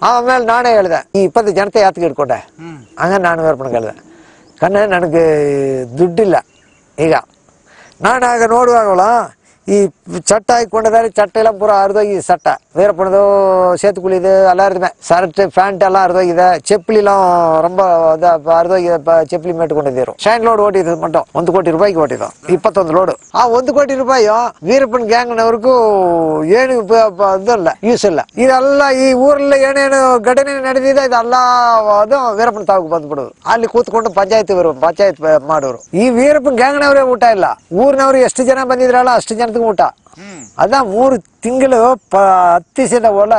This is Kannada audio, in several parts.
ಆಮೇಲೆ ನಾನೇ ಹೇಳ್ದೆ ಈ 20 ಜನತೆ ಯಾತ್ಗೆ ಇಟ್ಕೊಂಡೆ ಹಂಗ ನಾನು ವೀರಪ್ಪನ ಕೇಳ್ದೆ ಕಣ್ಣೆ ನನಗೆ ದುಡ್ಡಿಲ್ಲ ಈಗ ನಾನು ಆಗ ನೋಡುವಾಗಲ್ಲ ಈ ಚಟ್ಟ ಹಾಕೊಂಡಿದ್ದಾರೆ ಚಟ್ಟ ಎಲ್ಲ ಪೂರ ಹರಿದೋಗಿ ಸಟ್ಟ ವೀರಪ್ಪನದು ಸೇತುಕುಳಿದು ಎಲ್ಲ ಹರಿದ್ಮೆ ಶರ್ಟ್ ಪ್ಯಾಂಟ್ ಎಲ್ಲ ಹರಿದೋಗಿದೆ ಚಪ್ಪಲಿலாம் ரொம்ப ಹರಿದೋಗಿದೆ ಚಪ್ಪಲಿ ಮೇಟ್ಕೊಂಡಿದ್ದೀರು ಶೈನ್ ಲೋಡ್ ಓಟಿದ್ದು ಮಟ್ಟ 1 ಕೋಟಿ ರೂಪಾಯಿಗೆ ಓಟಿದ್ದು 21 ಲೋಡ್ ಆ 1 ಕೋಟಿ ರೂಪಾಯಿ ವೀರಪ್ಪನ ಗ್ಯಾಂಗ್ನವ್ರಿಗೂ ಏನು ಇದಲ್ಲ ಯೂಸ್ ಇಲ್ಲ ಇದೆಲ್ಲ ಈ ಊರಲ್ಲಿ ಏನೇನು ಘಟನೆ ನಡೆದಿದೆ ಇದೆಲ್ಲ ಅದು ವೀರಪ್ಪನ ತಾವು ಬಂದ್ಬಿಡೋದು ಅಲ್ಲಿ ಕೂತ್ಕೊಂಡು ಪಂಚಾಯತ್ ಮಾಡೋರು ಈ ವೀರಪ್ಪನ ಗ್ಯಾಂಗ್ನವರೇ ಊಟ ಇಲ್ಲ ಊರಿನವ್ರು ಎಷ್ಟು ಜನ ಬಂದಿದ್ರಲ್ಲ ಅಷ್ಟು ಜನ ಊಟ ಅದ 3 ತಿಂಗಳು ಹತ್ತಿಸಿದ ಹೊಲ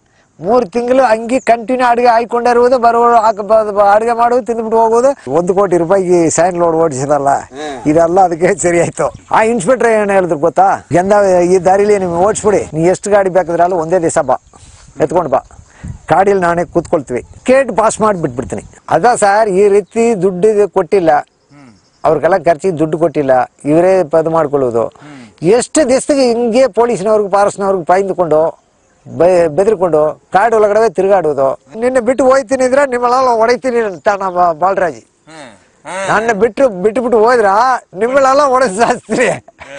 3 ತಿಂಗಳು ಹಂಗಿ ಕಂಟಿನ್ಯೂ ಅಡಿಗೆ ಹಾಕೊಂಡಿರುವುದು ಬರುವುದು ಅಡಿಗೆ ಮಾಡುವುದು ತಿಂದ್ಬಿಟ್ಟು ಹೋಗುದು 1 ಕೋಟಿ ರೂಪಾಯಿಗೆ ಸೈನ್ ಲೋಡ್ ಓಡಿಸಿದಲ್ಲ ಇದೆಲ್ಲ ಅದಕ್ಕೆ ಸರಿ ಆಯ್ತು ಆ ಇನ್ಸ್ಪೆಕ್ಟರ್ ಏನ್ ಹೇಳಿದ್ರು ಗೊತ್ತಾ ಈ ದಾರಿಲಿ ನೀವು ಓಡಿಸ್ಬಿಡಿ ನೀ ಎಷ್ಟು ಗಾಡಿ ಬೇಕಾದ್ರಲ್ಲ ಒಂದೇ ದಿವಸ ಬಾ ಎತ್ಕೊಂಡು ಬಾ ಗಾಡಿಯಲ್ಲಿ ನಾನೇ ಕೂತ್ಕೊಳ್ತೀವಿ ಕೇಟ್ ಪಾಸ್ ಮಾಡಿ ಬಿಟ್ಬಿಡ್ತೀನಿ ಅದ ಸರ್ ಈ ರೀತಿ ದುಡ್ಡು ಕೊಟ್ಟಿಲ್ಲ ಅವ್ರಿಗೆಲ್ಲ ಖರ್ಚಿಗೆ ದುಡ್ಡು ಕೊಟ್ಟಿಲ್ಲ ಇವರೇ ಪದ ಮಾಡ್ಕೊಳ್ಳೋದು ಎಷ್ಟು ದಿವಸಕ್ಕೆ ಹಿಂಗೆ ಪೊಲೀಸ್ನವ್ರಿಗೆ ಫಾರೆಸ್ಟ್ನವ್ರಿಗೆ ಪಾಯಿಂದುಕೊಂಡು ಬೆದರ್ಕೊಂಡು ಕಾಡು ಒಳಗಡೆ ತಿರುಗಾಡೋದು ನಿನ್ನೆ ಬಿಟ್ಟು ಹೋಯ್ತೀನಿ ಇದ್ರೆ ನಿಮ್ಮಳೆಲ್ಲ ಹೊಡಿತೀನಿ ಅಂತ ನಮ್ಮ ಬಾಲರಾಜಿ ನನ್ನ ಬಿಟ್ಟು ಹೋದ್ರ ನಿಮ್ಮಳೆಲ್ಲ ಹೊಡೆಸ್ತೀನಿ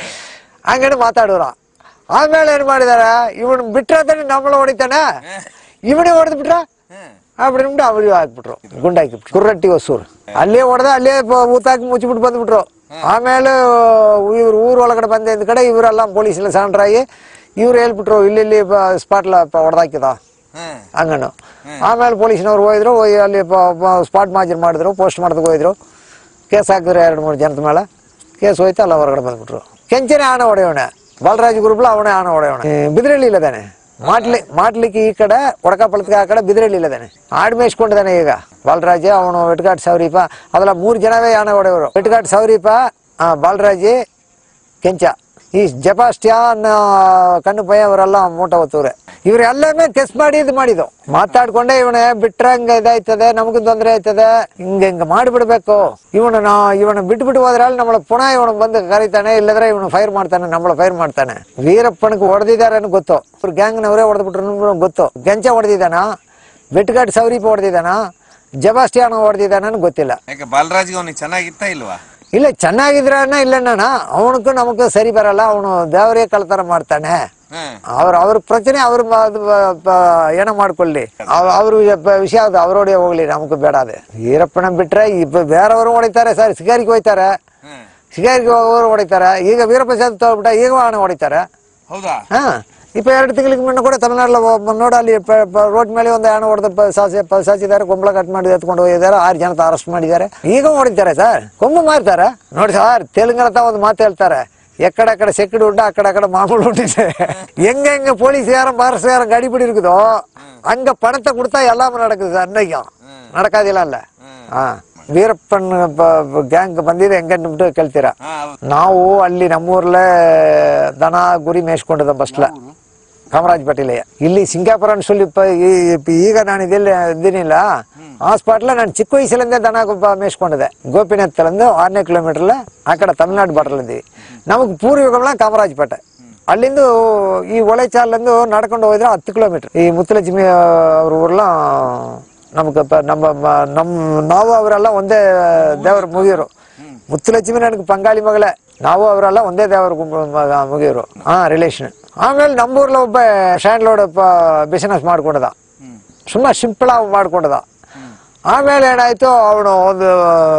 ಹಂಗೇನೆ ಮಾತಾಡೋರ ಆಮೇಲೆ ಏನ್ ಮಾಡಿದಾರ ಇವನು ಬಿಟ್ರೆ ನಮ್ಮಳ ಹೊಡಿತಾನೆ ಇವನೇ ಹೊಡೆದ್ ಬಿಟ್ರ அப்படின்ட்டு ಅವ್ರಿಗೆ ಹಾಕ್ಬಿಟ್ರು ಗುಂಡಾಕಿಬಿಟ್ರು ಕುರ್ರಟ್ಟಿ ಹೊಸೂರು ಅಲ್ಲೇ ಹೊಡೆದ ಅಲ್ಲೇ ಊತಾಕಿ ಮುಚ್ಚಿಬಿಟ್ಟು ಬಂದ್ಬಿಟ್ರು ಆಮೇಲೆ ಇವ್ರು ಊರ್ ಒಳಗಡೆ ಬಂದ ಕಡೆ ಇವರೆಲ್ಲ ಪೊಲೀಸ್ ಎಲ್ಲ ಸಣ್ಣ ಇವ್ರು ಹೇಳ್ಬಿಟ್ರು ಇಲ್ಲಿ ಸ್ಪಾಟ್ ಹೊಡೆದಾಕಿದ ಹಂಗನು ಆಮೇಲೆ ಪೊಲೀಸ್ನವ್ರು ಹೋಯ್ರು ಅಲ್ಲಿ ಸ್ಪಾಟ್ ಮಾಜರ್ ಮಾಡಿದ್ರು ಪೋಸ್ಟ್ ಮಾಡೋದಕ್ಕೆ ಹೋಯ್ರು ಕೇಸ್ ಹಾಕಿದ್ರು 2-3 ಜನದ ಮೇಲೆ ಕೇಸ್ ಹೋಯ್ತು ಅಲ್ಲ ಹೊರಗಡೆ ಬಂದ್ಬಿಟ್ರು ಕೆಂಚನೆ ಆನೆ ಹೊಡೆಯೋಣ ಬಾಲರಾಜ್ ಗ್ರೂಪ್ಲ ಅವನೇ ಆನೆ ಹೊಡೆಯೋಣ ಬಿದ್ರಳ್ಳಿ ಇಲ್ಲದಾನೆ ಮಾಡ್ಲಿಕ್ಕೆ ಈ ಕಡೆ ಒಡಕಪಳಕ್ಕೆ ಆ ಕಡೆ ಬಿದ್ರಳ್ಳಿ ಇಲ್ಲದಾನೆ ಆಡ್ ಮೇಯಿಸ್ಕೊಂಡಿದ್ದಾನೆ ಈಗ ಬಾಲರಾಜ್ ಅವನು ವೆಟ್ಗಾಟ್ ಸೌರಿಪ ಅದೆಲ್ಲ 3 ಜನವೇ ಆನೆ ಹೊಡೆಯವರು ವೆಟ್ಗಾಟ್ ಸೌರಿಪ ಬಾಲರಾಜಿ ಕೆಂಚ ಈ ಜಪಾಸ್ಟ್ಯಾನ್ ಕಣ್ಣು ಪೈ ಅವರೆಲ್ಲ ಮೂಟ ಹೊತ್ತವ್ರೆ ಇವ್ರೆಲ್ಲನೇ ಕೆಸ್ ಮಾಡಿ ಇದು ಮಾಡಿದ್ದು ಮಾತಾಡ್ಕೊಂಡೆ ಇವನ ಬಿಟ್ರೆ ಹಂಗ ಇದಾಯ್ತದೆ ನಮಗೂ ತೊಂದ್ರೆ ಆಯ್ತದೆ ಹಿಂಗ ಮಾಡಿಬಿಡ್ಬೇಕು ಇವನ ಬಿಟ್ಬಿಟ್ಟು ಹೋದ್ರೆ ಅಲ್ಲಿ நம்மಳ ಪುನಃ ಇವನು ಬಂದು ಕರೀತಾನೆ ಇಲ್ಲದ್ರೆ ಇವನು ಫೈರ್ ಮಾಡ್ತಾನೆ நம்மಳ ಫೈರ್ ಮಾಡ್ತಾನೆ ವೀರಪ್ಪನಿಗೆ ಹೊಡೆದಿದ್ದಾರೆ ಗೊತ್ತು ಅವ್ರ ಗ್ಯಾಂಗ್ನವರೇ ಹೊಡೆದ್ಬಿಟ್ರು ಗೊತ್ತು ಕೆಂಚ ಹೊಡೆದಿದ್ದಾನ ಬೆಟ್ಗಾಟ್ ಸೌರಿಪ ಹೊಡೆದಿದ್ದಾನ ಜಪಾಸ್ಟ್ಯಾನ್ ಹೊಡೆದಿದ್ದಾನ ಗೊತ್ತಿಲ್ಲ ಬಾಲರಾಜ್ ಚೆನ್ನಾಗಿತ್ತ ಇಲ್ವಾ ಇಲ್ಲ ಚೆನ್ನಾಗಿದ್ರನ್ನ ಇಲ್ಲಣ್ಣ ಅವನಕ್ಕೂ ನಮಗೂ ಸರಿ ಬರಲ್ಲ ಅವನು ದೇವರೇ ಕಳ್ತರ ಮಾಡ್ತಾನೆ ಅವ್ರ ಪ್ರಚನೆ ಅವ್ರ ಏನೋ ಮಾಡ್ಕೊಳ್ಳಿ ಅವ್ರ ವಿಷಯ ಅವ್ರೋಡೆ ಹೋಗ್ಲಿ ನಮಗೂ ಬೇಡ ಅದೇ ವೀರಪ್ಪನ ಬಿಟ್ರೆ ಬೇರೆಯವರು ಹೊಡಿತಾರೆ ಸರ್ ಶಿಕಾರಿಗೆ ಹೋಯ್ತಾರೆ ಶಿಕಾರಿಗೆ ಹೋಗೋರು ಹೊಡಿತಾರೆ ಈಗ ವೀರಪ್ಪ ಸೇತು ತೋಗ್ಬಿಟ್ಟ ಈಗ ಹಣ ಹೊಡಿತಾರೆ ಹಾ 2 ತಿಂಗಳಿಗೆ ಮುನ್ನ ಕೂಡ ತಮಿಳ್ನಾಡಲ್ಲಿ ನೋಡ ಅಲ್ಲಿ ರೋಡ್ ಮೇಲೆ ಒಂದು ಹಣ ಹೊಡೆದ ಸಾಚಿದ್ದಾರೆ ಕೊಂಬಳ ಕಟ್ ಮಾಡಿ ಎತ್ಕೊಂಡು ಹೋಗಿದ್ದಾರೆ 6 ಜನ ಅರೆಸ್ಟ್ ಮಾಡಿದ್ದಾರೆ ಈಗ ಹೊಡಿತಾರೆ ಸರ್ ಕೊಂಬು ಮಾರ್ತಾರೆ ನೋಡಿ ಸರ್ ತೆಲಂಗಾಣ ಒಂದು ಮಾತು ಹೇಳ್ತಾರೆ ಎಕ್ಕಡಕ್ಕಡೆ ಸೆಕ್ಕಿಡು ಉಂಟು ಅಕ್ಕಡಕ್ಕಡೆ ಮಾಮೂಲು ಉಂಟಿದೆ ಹೆಂಗ ಪೊಲೀಸ್ ಯಾರ ಮಾರ್ಸ್ ಯಾರ ಗಾಡಿ ಬಿಡಿ இருக்குதோ அங்க பணத்தை கொடுத்தா எல்லாம் நடக்குது சார் அன்னைக்கும் நடக்காதிಲ್ಲ ಅಲ್ಲ ವೀರಪ್ಪನ್ ಗ್ಯಾಂಗ್ ಬಂದಿದೆ ಹೆಂಗನ್ಬಿಟ್ಟು ಕೇಳ್ತೀರಾ ನಾವು ಅಲ್ಲಿ ನಮ್ಮೂರ್ಲೆ ದನ ಗುರಿ ಮೇಯಿಸ್ಕೊಂಡಿದ್ದ ಬಸ್ಲ ಕಾಮರಾಜ್ ಪಟೇಲಯ್ಯ ಇಲ್ಲಿ ಸಿಂಗಾಪುರ ಅನ್ಸಲ್ಲಿ ಈಗ ನಾನು ಇದೆಲ್ಲ ಇದ್ದೀನಿಲ್ಲ ಆ ಸ್ಪಾಟ್ಲ ನಾನು ಚಿಕ್ಕ ವಯಸ್ಸಲ್ಲಿಂದ ದನ ಮೇಯಿಸ್ಕೊಂಡಿದ್ದೆ ಗೋಪಿನಾಥ್ಲಿಂದ 6ನೇ ಕಿಲೋಮೀಟರ್ಲ ಆ ಕಡೆ ತಮಿಳ್ನಾಡು ಬಾರ್ಡರ್ ಇದ್ದೀವಿ ನಮಗೆ ಪೂರ್ವಿಕಗಳನ್ನ ಕಾಮರಾಜಪೇಟೆ ಅಲ್ಲಿಂದ ಈ ಒಳೆಚಾಲಿಂದ ನಡ್ಕೊಂಡು ಹೋಗಿದ್ರೆ 10 ಕಿಲೋಮೀಟರ್ ಈ ಮುತ್ತಲಕ್ಷ್ಮಿ ಅವ್ರ ಊರ್ಲ ನಮ್ಗೆ ನಾವು ಅವರೆಲ್ಲ ಒಂದೇ ದೇವ್ರ ಮುಗಿಯೋರು ಮುತ್ತಲಕ್ಷ್ಮಿ ನನಗೆ ಪಂಗಾಳಿ ಮಗಳೇ ನಾವು ಅವರೆಲ್ಲ ಒಂದೇ ದೇವ್ರ ಮುಗಿಯೋರು ರಿಲೇಷನ್ ಆಮೇಲೆ ನಮ್ಮೂರ್ಲ ಒಬ್ಬ ಸ್ಟ್ಯಾಂಡ್ ಲೋಡ್ ಬಿಸಿನೆಸ್ ಮಾಡ್ಕೊಂಡದ ಸುಮ್ಮನೆ ಸಿಂಪಲ್ ಆಗಿ ಮಾಡ್ಕೊಂಡದ ಆಮೇಲೆ ಏನಾಯ್ತು ಅವನು ಒಂದು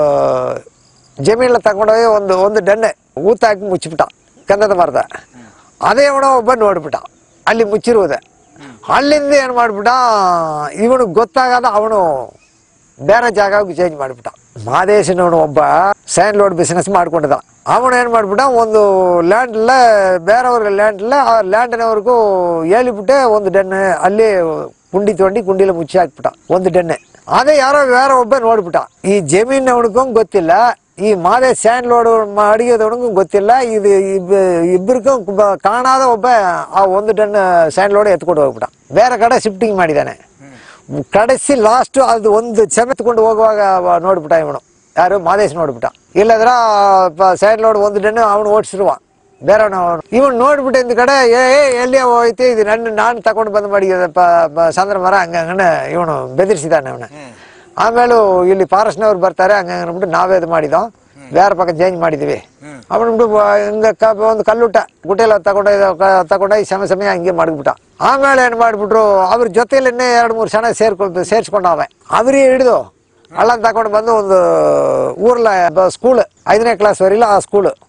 ಜಮೀನೆಲ್ಲ ತಗೊಂಡೋಗಿ ಒಂದು ಡನ್ನೆ ಊತ ಹಾಕಿ ಮುಚ್ಚಿಬಿಟ್ಟ ಕಂದದ ಮರದ ಅದೇ ಅವನು ಒಬ್ಬ ನೋಡ್ಬಿಟ್ಟ ಅಲ್ಲಿ ಮುಚ್ಚಿರುವುದೇ ಅಲ್ಲಿಂದ ಏನ್ ಮಾಡ್ಬಿಟ್ಟ ಇವನು ಗೊತ್ತಾಗದ ಅವನು ಬೇರೆ ಜಾಗ ಚೇಂಜ್ ಮಾಡ್ಬಿಟ್ಟ ಮಾದೇಶನವನು ಒಬ್ಬ ಸ್ಯಾಂಡ್ ಲೋಡ್ ಬಿಸಿನೆಸ್ ಮಾಡ್ಕೊಂಡಿದ್ದ ಅವನು ಏನ್ ಮಾಡ್ಬಿಟ್ಟ ಒಂದು ಲ್ಯಾಂಡ್ ಬೇರೆಯವ್ರಿಗೆ ಲ್ಯಾಂಡ್ ಆ ಲ್ಯಾಂಡ್ನವ್ರಿಗೂ ಹೇಳಿಬಿಟ್ಟೆ ಒಂದು ಡೆನ್ನೆ ಅಲ್ಲಿ ಕುಂಡಿ ತೊಂಡಿ ಕುಂಡಿಲ ಮುಚ್ಚಿ ಹಾಕ್ಬಿಟ್ಟ ಒಂದು ಡೆನ್ನೆ ಅದೇ ಯಾರೋ ಬೇರೆ ಒಬ್ಬ ನೋಡ್ಬಿಟ್ಟ ಈ ಜಮೀನವನಿಗೂ ಗೊತ್ತಿಲ್ಲ ಈ ಮಾದೇ ಸ್ಯಾಂಡ್ ಲೋಡ್ ಅಡಿಗೆದವನಿಗೂ ಗೊತ್ತಿಲ್ಲ ಇದು ಇಬ್ಬರಿಗೂ ಕಾಣಾದ ಒಬ್ಬ ಆ ಒಂದು ಟನ್ ಸ್ಯಾಂಡ್ ಲೋಡ್ ಎತ್ಕೊಂಡು ಹೋಗ್ಬಿಟ್ಟ ಬೇರೆ ಕಡೆ ಶಿಫ್ಟಿಂಗ್ ಮಾಡಿದ್ದಾನೆ ಕಡೆಸಿ ಲಾಸ್ಟ್ ಅದು ಒಂದು ಎತ್ಕೊಂಡು ಹೋಗುವಾಗ ನೋಡ್ಬಿಟ್ಟ ಇವನು ಯಾರು ಮಾದೇಶ್ ನೋಡ್ಬಿಟ್ಟ ಇಲ್ಲದ್ರ ಸ್ಯಾಂಡ್ ಲೋಡ್ ಒಂದು ಟನ್ ಅವನು ಓಡಿಸಿರುವ ಬೇರೆವನ ಇವನ್ ನೋಡ್ಬಿಟ್ಟು ಇಂದ ಕಡೆ ಎಲ್ಲಿ ಹೋಯ್ತು ಇದು ನಾನು ತಗೊಂಡು ಬಂದ್ ಮಾಡಿ ಸಂದ್ರ ಮರ ಹಂಗಂಗನ ಇವನು ಬೆದರಿಸಿದಾನೆ ಅವನ. ಆಮೇಲೆ ಇಲ್ಲಿ ಫಾರೆಸ್ಟ್ನವ್ರು ಬರ್ತಾರೆ ಹಂಗಂದ್ಬಿಟ್ಟು ನಾವೇ ಇದು ಮಾಡಿದೋ ಬೇರೆ ಪಕ್ಕ ಚೇಂಜ್ ಮಾಡಿದ್ವಿ. ಅವನ್ಬಿಟ್ಟು ಹಿಂಗ ಒಂದು ಕಲ್ಲುಟ್ಟ ಗುಟೆಲ್ಲ ತಗೊಂಡೋಗಿ ಸಮಯ ಹಂಗೆ ಮಾಡಿಬಿಟ್ಟ. ಆಮೇಲೆ ಏನ್ ಮಾಡ್ಬಿಟ್ರು ಅವ್ರ ಜೊತೆಲಿ 2-3 ಜನ ಸೇರ್ಸ್ಕೊಂಡವೆ. ಅವ್ರಿಗೆ ಹಿಡಿದು ಹಳ್ಳ ತಗೊಂಡು ಬಂದು ಒಂದು ಊರ್ಲ ಸ್ಕೂಲ್ 5ನೇ ಕ್ಲಾಸ್ ವರೆಲ್ಲ ಆ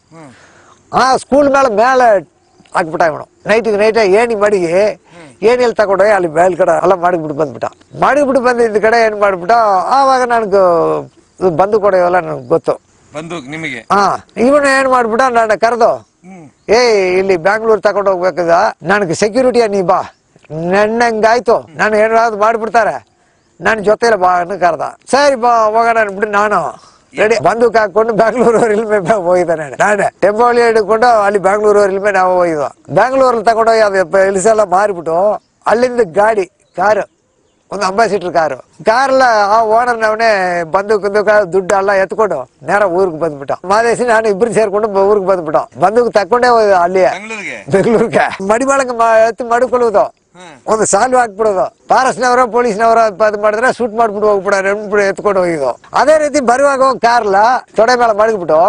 ಸ್ಕೂಲ್ ಮೇಲೆ ಹಾಕ್ಬಿಟ್ಟ ಇವನು. ನೈಟ್ ಏಣಿ ಮಡಿಗೆ ಏನೆಲ್ಲಿ ತಗೊಂಡೋಗಿ ಅಲ್ಲಿ ಮೇಲ್ ಕಡೆ ಎಲ್ಲ ಮಾಡಿಬಿಟ್ಟು ಬಂದಿದ್ದ ಕಡೆ ಏನ್ ಮಾಡ್ಬಿಟ್ಟ. ಆವಾಗ ನನಗೆ ಬಂದು ಕೊಡೋಲ್ಲ ನನಗೆ ಗೊತ್ತು ನಿಮಗೆ. ಇವನು ಏನ್ ಮಾಡ್ಬಿಟ್ಟ ನನ್ನ ಕರೆದು ಇಲ್ಲಿ ಬ್ಯಾಂಗ್ಳೂರ್ ತಗೊಂಡು ಹೋಗ್ಬೇಕದ ನನಗೆ ಸೆಕ್ಯೂರಿಟಿಯ ನೀ ಬಾ ನನ್ನಂಗಾಯ್ತು ನಾನು ಏನಾದ್ರು ಮಾಡ್ಬಿಡ್ತಾರೆ ನನ್ನ ಜೊತೆಲಿ ಬಾ ಅನ್ನು ಕರೆದ. ಸರಿ ಬಾ ಹೋಗೋಣ ಅನ್ಬಿಟ್ಟು ನಾನು ರೆಡಿ ಬಂದೂಕ್ ಹಾಕೊಂಡು ಬ್ಯಾಂಗ್ಳೂರ್ ರೈಲ್ವೆ ಹೋಗಿದ್ದಾನೆ. ನಾನೇ ಟೆಂಪೋಲಿ ಹಿಡ್ಕೊಂಡು ಅಲ್ಲಿ ಬ್ಯಾಂಗ್ಳೂರ್ ರೈಲ್ವೆ ನಾವು ಹೋಗಿದ್ವು. ಬ್ಯಾಂಗ್ಳೂರಲ್ಲಿ ತಗೊಂಡೋಗಿ ಅದು ಇಳಿಸೆಲ್ಲ ಮಾರಿಬಿಟ್ಟು ಅಲ್ಲಿಂದ ಕಾರು ಒಂದು ಅಂಬಾಸಿಡರ್ ಕಾರೆಲ್ಲ ಆ ಓನರ್ ಅವನೇ ಬಂದೂಕ್ ದುಡ್ಡು ಎಲ್ಲ ಎತ್ಕೊಂಡು ನೇರ ಊರಿಗೆ ಬಂದ್ಬಿಟ್ಟ. ಮಾದೇಶಿ ನಾನು ಇಬ್ರು ಸೇರ್ಕೊಂಡು ಊರಿಗೆ ಬಂದೂಕ್ ತಕೊಂಡೇ ಹೋದ ಅಲ್ಲಿ ಬೆಂಗಳೂರಿಗೆ. ಮಡಿಮಾಳಂಗ ಎತ್ತು ಮಡ್ಕೊಳ್ಳೋದು ಒಂದು ಸಾಲು ಹಾಕ್ಬಿಡೋದು. ಫಾರೆಸ್ಟ್ನವರ ಪೊಲೀಸ್ನವರ ಅದು ಮಾಡಿದ್ರೆ ಶೂಟ್ ಮಾಡ್ಬಿಟ್ಟು ಹೋಗ್ಬಿಡ ಎತ್ಕೊಂಡು ಹೋಗಿದ್ದು. ಅದೇ ರೀತಿ ಬರುವಾಗ ಕಾರ್ಲ ತೊಡೆ ಮೇಲೆ ಮಡಗ್ಬಿಟ್ಟು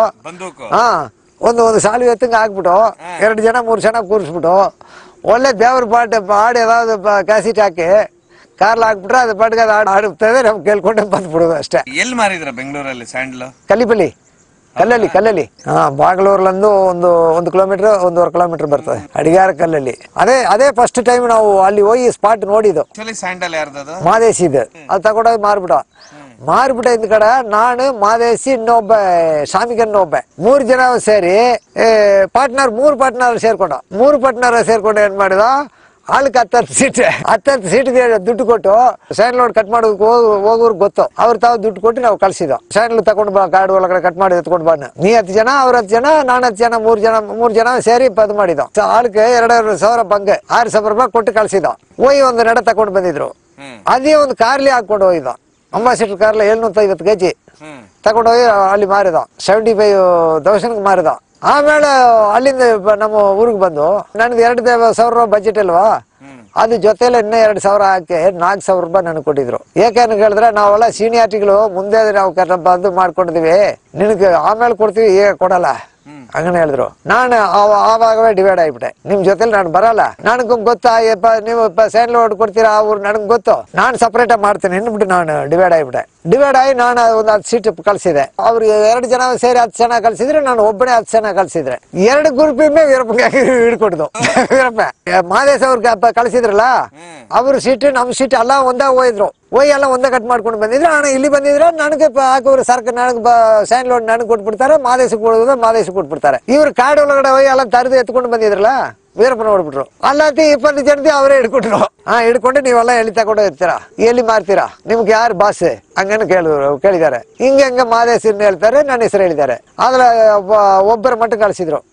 ಒಂದು ಸಾಲು ಎತ್ತಂಗ ಹಾಕ್ಬಿಟ್ಟು 2 ಜನ 3 ಜನ ಕೂರಿಸ್ಬಿಟ್ಟು ಒಳ್ಳೆ ದೇವ್ರ ಪಾಠ ಹಾಡು ಯಾವ್ದು ಕ್ಯಾಸೆಟ್ ಹಾಕಿ ಕಾರ್ಲ ಹಾಕ್ಬಿಟ್ರೆ ಅದು ಪಾಟ್ಗೆ ಅದು ಹಾಡುತ್ತದೆ ನಮ್ಗೆ ಕೇಳ್ಕೊಂಡೆ ಬಂದ್ಬಿಡೋದು ಅಷ್ಟೇ. ಎಲ್ಲಿ ಮಾರಿದ್ರ ಬೆಂಗಳೂರಲ್ಲಿ ಸ್ಯಾಂಡ್ಲು? ಕಲ್ಲಲ್ಲಿ ಬಾಗ್ಲೂರ್ಲಂದು ಒಂದು ಕಿಲೋಮೀಟರ್ 1.5 ಕಿಲೋಮೀಟರ್ ಬರ್ತದೆ ಅಡಿಗಾರ ಕಲ್ಲಲ್ಲಿ. ಅದೇ ಫಸ್ಟ್ ಟೈಮ್ ನಾವು ಅಲ್ಲಿ ಹೋಗಿ ಸ್ಪಾಟ್ ನೋಡಿದ್ದು. ಸ್ಯಾಂಡಲ್ ಯಾರ್ದು? ಮಾದೇಶಿ ಇದು. ಅದು ತಗೊಂಡೋಗಿ ಮಾರ್ಬಿಟ್ಟ ಇಂದ ಕಡೆ ನಾನು ಮಾದೇಶಿ ಇನ್ನೊಬ್ಬ ಶಾಮಿಗನ್ ಒಬ್ಬ 3 ಜನ ಸೇರಿ ಮೂರು ಪಾರ್ಟ್ನರ್ ಸೇರ್ಕೊಂಡು ಏನ್ ಮಾಡಿದ ಆಳಕ್ಕೆ 10 ಸೀಟ್ಗೆ ದುಡ್ಡು ಕೊಟ್ಟು ಸ್ಯಾಂಡ್ಲ್ ಕಟ್ ಮಾಡೋದಕ್ಕೆ ಹೋಗೋರು ಗೊತ್ತು. ತಾವು ದುಡ್ಡು ಕೊಟ್ಟು ನಾವು ಕಳ್ಸಿದ್ವು. ಸ್ಯಾಂಡ್ಲ್ ತಗೊಂಡು ಬಾ ಗಾಡಿ ಒಳಗಡೆ ಕಟ್ ಮಾಡಿ ಎತ್ಕೊಂಡು ಬಾ. ನೀ 10 ಜನ ಅವ್ರ 10 ಜನ ನಾನು 10 ಜನ 3 ಜನ ಸೇರಿ ಅದು ಮಾಡಿದ್ವು. ಆಳಕ್ಕೆ 2,500 ಬಂಗೆ 6,000 ರೂಪಾಯಿ ಕೊಟ್ಟು ಕಳ್ಸಿದ್ವು. ಹೋಗಿ ಒಂದು ನಡೆ ತಗೊಂಡು ಬಂದಿದ್ರು. ಅದೇ ಒಂದು ಕಾರ್ಲಿ ಹಾಕೊಂಡು ಹೋಗಿದ್ದ. ಅಂಬಾಸಿಡರ್ ಕಾರ್ಲ 750 kg ತಗೊಂಡೋಗಿ ಅಲ್ಲಿ ಮಾರಿದ. 75,000 ಮಾರಿದ. ಆಮೇಲೆ ಅಲ್ಲಿಂದ ನಮ್ಮ ಊರಿಗೆ ಬಂದು ನನಗೆ 2,000 ರೂಪಾಯಿ ಬಜೆಟ್ ಅಲ್ವಾ, ಅದು ಜೊತೆಲಿ ಇನ್ನೂ 2,000 ಹಾಕಿ 4,000 ರೂಪಾಯಿ ನನಗೆ ಕೊಟ್ಟಿದ್ರು. ಏಕೆಂತ ಹೇಳಿದ್ರೆ ನಾವೆಲ್ಲ ಸೀನಿಯಾರಿಟಿಗಳು ಮುಂದೆ ನಾವು ಬಂದು ಮಾಡ್ಕೊಂಡಿದೀವಿ, ನಿನಗೆ ಆಮೇಲೆ ಕೊಡ್ತೀವಿ, ಈಗ ಕೊಡಲ್ಲ ಹಂಗನೆ ಹೇಳಿದ್ರು. ನಾನು ಆವಾಗವೇ ಡಿವೈಡ್ ಆಗಿಬಿಟ್ಟೆ. ನಿಮ್ ಜೊತೆಲಿ ನಾನು ಬರಲ್ಲ, ನನಗೂ ಗೊತ್ತಾ ನೀವು ಸ್ಯಾಂಡ್ಲ್ ಕೊಡ್ತೀರಾ ಅವ್ರು ನನಗೆ ಗೊತ್ತು, ನಾನು ಸಪ್ರೇಟ್ ಮಾಡ್ತೀನಿ ಅಂದ್ಬಿಟ್ಟು ನಾನು ಡಿವೈಡ್ ಆಗಿ ನಾನು ಒಂದು 10 ಸೀಟ್ ಕಳ್ಸಿದೆ. ಅವ್ರಿಗೆ 2 ಜನ ಸೇರಿ 10 ಜನ ಕಳ್ಸಿದ್ರೆ, ನಾನು ಒಬ್ಬನೇ 10 ಜನ ಕಳ್ಸಿದ್ರೆ 2 ಗ್ರೂಪಿಂದ ವೀರಪ್ಪಗೆ ಹಿಡ್ಕೊಡ್ದು. ವೀರಪ್ಪ ಮಾದೇಶ್ ಅವ್ರಿಗೆ ಕಳ್ಸಿದ್ರಲ್ಲ, ಅವ್ರ ಸೀಟ್ ನಮ್ಮ ಸೀಟ್ ಎಲ್ಲ ಒಂದೇ ಹೋಯ್ದ್ರು. ಎಲ್ಲ ಒಂದೇ ಕಟ್ ಮಾಡ್ಕೊಂಡು ಬಂದಿದ್ರೆ, ನಾನು ಇಲ್ಲಿ ಬಂದಿದ್ರೆ ನನಗೆ ಹಾಕೋರು ಸರ್ಕಾರ ನನಗೆ ಸ್ಯಾಂಡ್ ಲೋಡ್ ನನಗೆ ಕೊಟ್ಬಿಡ್ತಾರೆ, ಮಾದೇಶಕ್ಕೆ ಕೊಟ್ಬಿಡ್ತಾರೆ. ಇವ್ರು ಕಾಡು ಒಳಗಡೆ ಎಲ್ಲ ತರದು ಎತ್ಕೊಂಡು ಬಂದಿದ್ರಲ್ಲ, ವೀರಪ್ಪ ನೋಡ್ಬಿಟ್ರು. ಅಲ್ಲತಿ 20 ಜನದಿ ಅವರೇ ಹಿಡ್ಕೊಟ್ರು. ಹಿಡ್ಕೊಂಡು ನೀವೆಲ್ಲ ಎಲ್ಲಿ ತಗೊಂಡು ಹೋಗ್ತೀರಾ, ಎಲ್ಲಿ ಮಾರ್ತೀರಾ, ನಿಮ್ಗೆ ಯಾರು ಬಾಸ್ ಹಂಗೇನು ಕೇಳಿದ್ದಾರೆ. ಹಿಂಗೆ ಮಾದೇಶನ್ ಹೇಳ್ತಾರೆ, ನನ್ನ ಹೆಸರು ಹೇಳಿದ್ದಾರೆ. ಆದ್ರೆ ಒಬ್ಬರ ಮಟ್ಟ ಕಳ್ಸಿದ್ರು.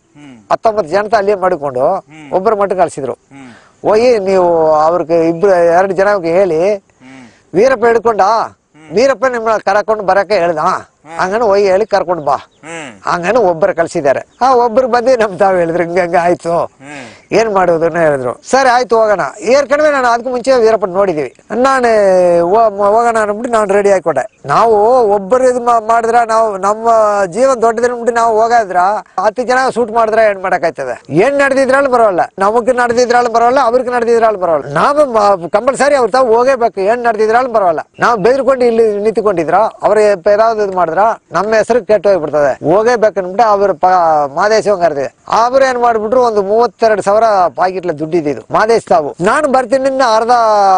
19 ಜನ ಅಲ್ಲಿಯೇ ಮಾಡಿಕೊಂಡು ಒಬ್ಬರ ಮಟ್ಟ ಕಳ್ಸಿದ್ರು. ಹೋಗಿ ನೀವು ಅವ್ರಿಗೆ 2 ಜನಕ್ಕೆ ಹೇಳಿ ವೀರಪ್ಪ ಹಿಡ್ಕೊಂಡ, ವೀರಪ್ಪ ನಿಮ್ಮ ಕರ್ಕೊಂಡು ಬರಕ್ಕೆ ಹೇಳ್ದ, ಹಂಗನ ಹೋಗಿ ಹೇಳಿ ಕರ್ಕೊಂಡು ಬಾ ಹಂಗನ ಒಬ್ಬರು ಕಳ್ಸಿದ್ದಾರೆ. ಒಬ್ಬರು ಬಂದು ತಾವ್ ಹೇಳಿದ್ರು ಹಿಂಗ ಆಯ್ತು ಏನ್ ಮಾಡೋದು ಹೇಳಿದ್ರು. ಸರಿ ಆಯ್ತು ಹೋಗೋಣ. ಕಡಿಮೆ ನಾನು ಅದಕ್ಕೂ ಮುಂಚೆ ವೀರಪ್ಪ ನೋಡಿದೀವಿ. ನಾನು ಹೋಗೋಣ ಅನ್ಬಿಟ್ಟು ನಾನು ರೆಡಿ ಆಯ್ಕೊಂಡೆ. ನಾವು ಒಬ್ಬರು ಇದು ಮಾಡಿದ್ರ ನಾವು ನಮ್ಮ ಜೀವನ ದೊಡ್ಡದಿನ್ಬಿಟ್ಟು ನಾವು ಹೋಗಾದ್ರ 10 ಜನ ಶೂಟ್ ಮಾಡಿದ್ರೆ ಏನ್ ಮಾಡಕ್ಕಾಯ್ತದೆ. ಏನ್ ನಡೆದಿದ್ರಲ್ಲಿ ಬರೋಲ್ಲ, ನಮಗ್ ನಡೆದಿದ್ರಲ್ಲಿ ಬರೋಲ್ಲ, ಅವ್ರಿಗೆ ನಡೆದಿದ್ರಲ್ಲಿ ಬರೋಲ್ಲ. ನಾವು ಕಂಪಲ್ಸರಿ ಅವ್ರ ತಾವು ಹೋಗೇಬೇಕು, ಏನ್ ನಡೆದಿದ್ರಲ್ಲಿ ಬರೋಲ್ಲ. ನಾವು ಬೆದ್ರಕೊಂಡು ಇಲ್ಲಿ ನಿಂತ್ಕೊಂಡಿದ್ರ ಅವ್ರ ಯಾವ್ದು ಇದು ಮಾಡಿದ್ರ ನಮ್ಮ ಹೆಸರು ಕೆಟ್ಟ ಹೋಗ್ಬಿಡ್ತದೆ. ಹೋಗೇಬೇಕನ್ಬಿಟ್ಟು ಅವ್ರ ಮಾದೇಶ್ ಕರೆದಿದೆ. ಅವ್ರು ಏನ್ ಮಾಡ್ಬಿಟ್ರು, ಒಂದು 32,000 ಪಾಕಿಟ್ಲ ದುಡ್ಡಿದ್ದು ಮಾದೇಶ್ ತಾವು. ನಾನು ಬರ್ತೀನಿ, ಅರ್ಧ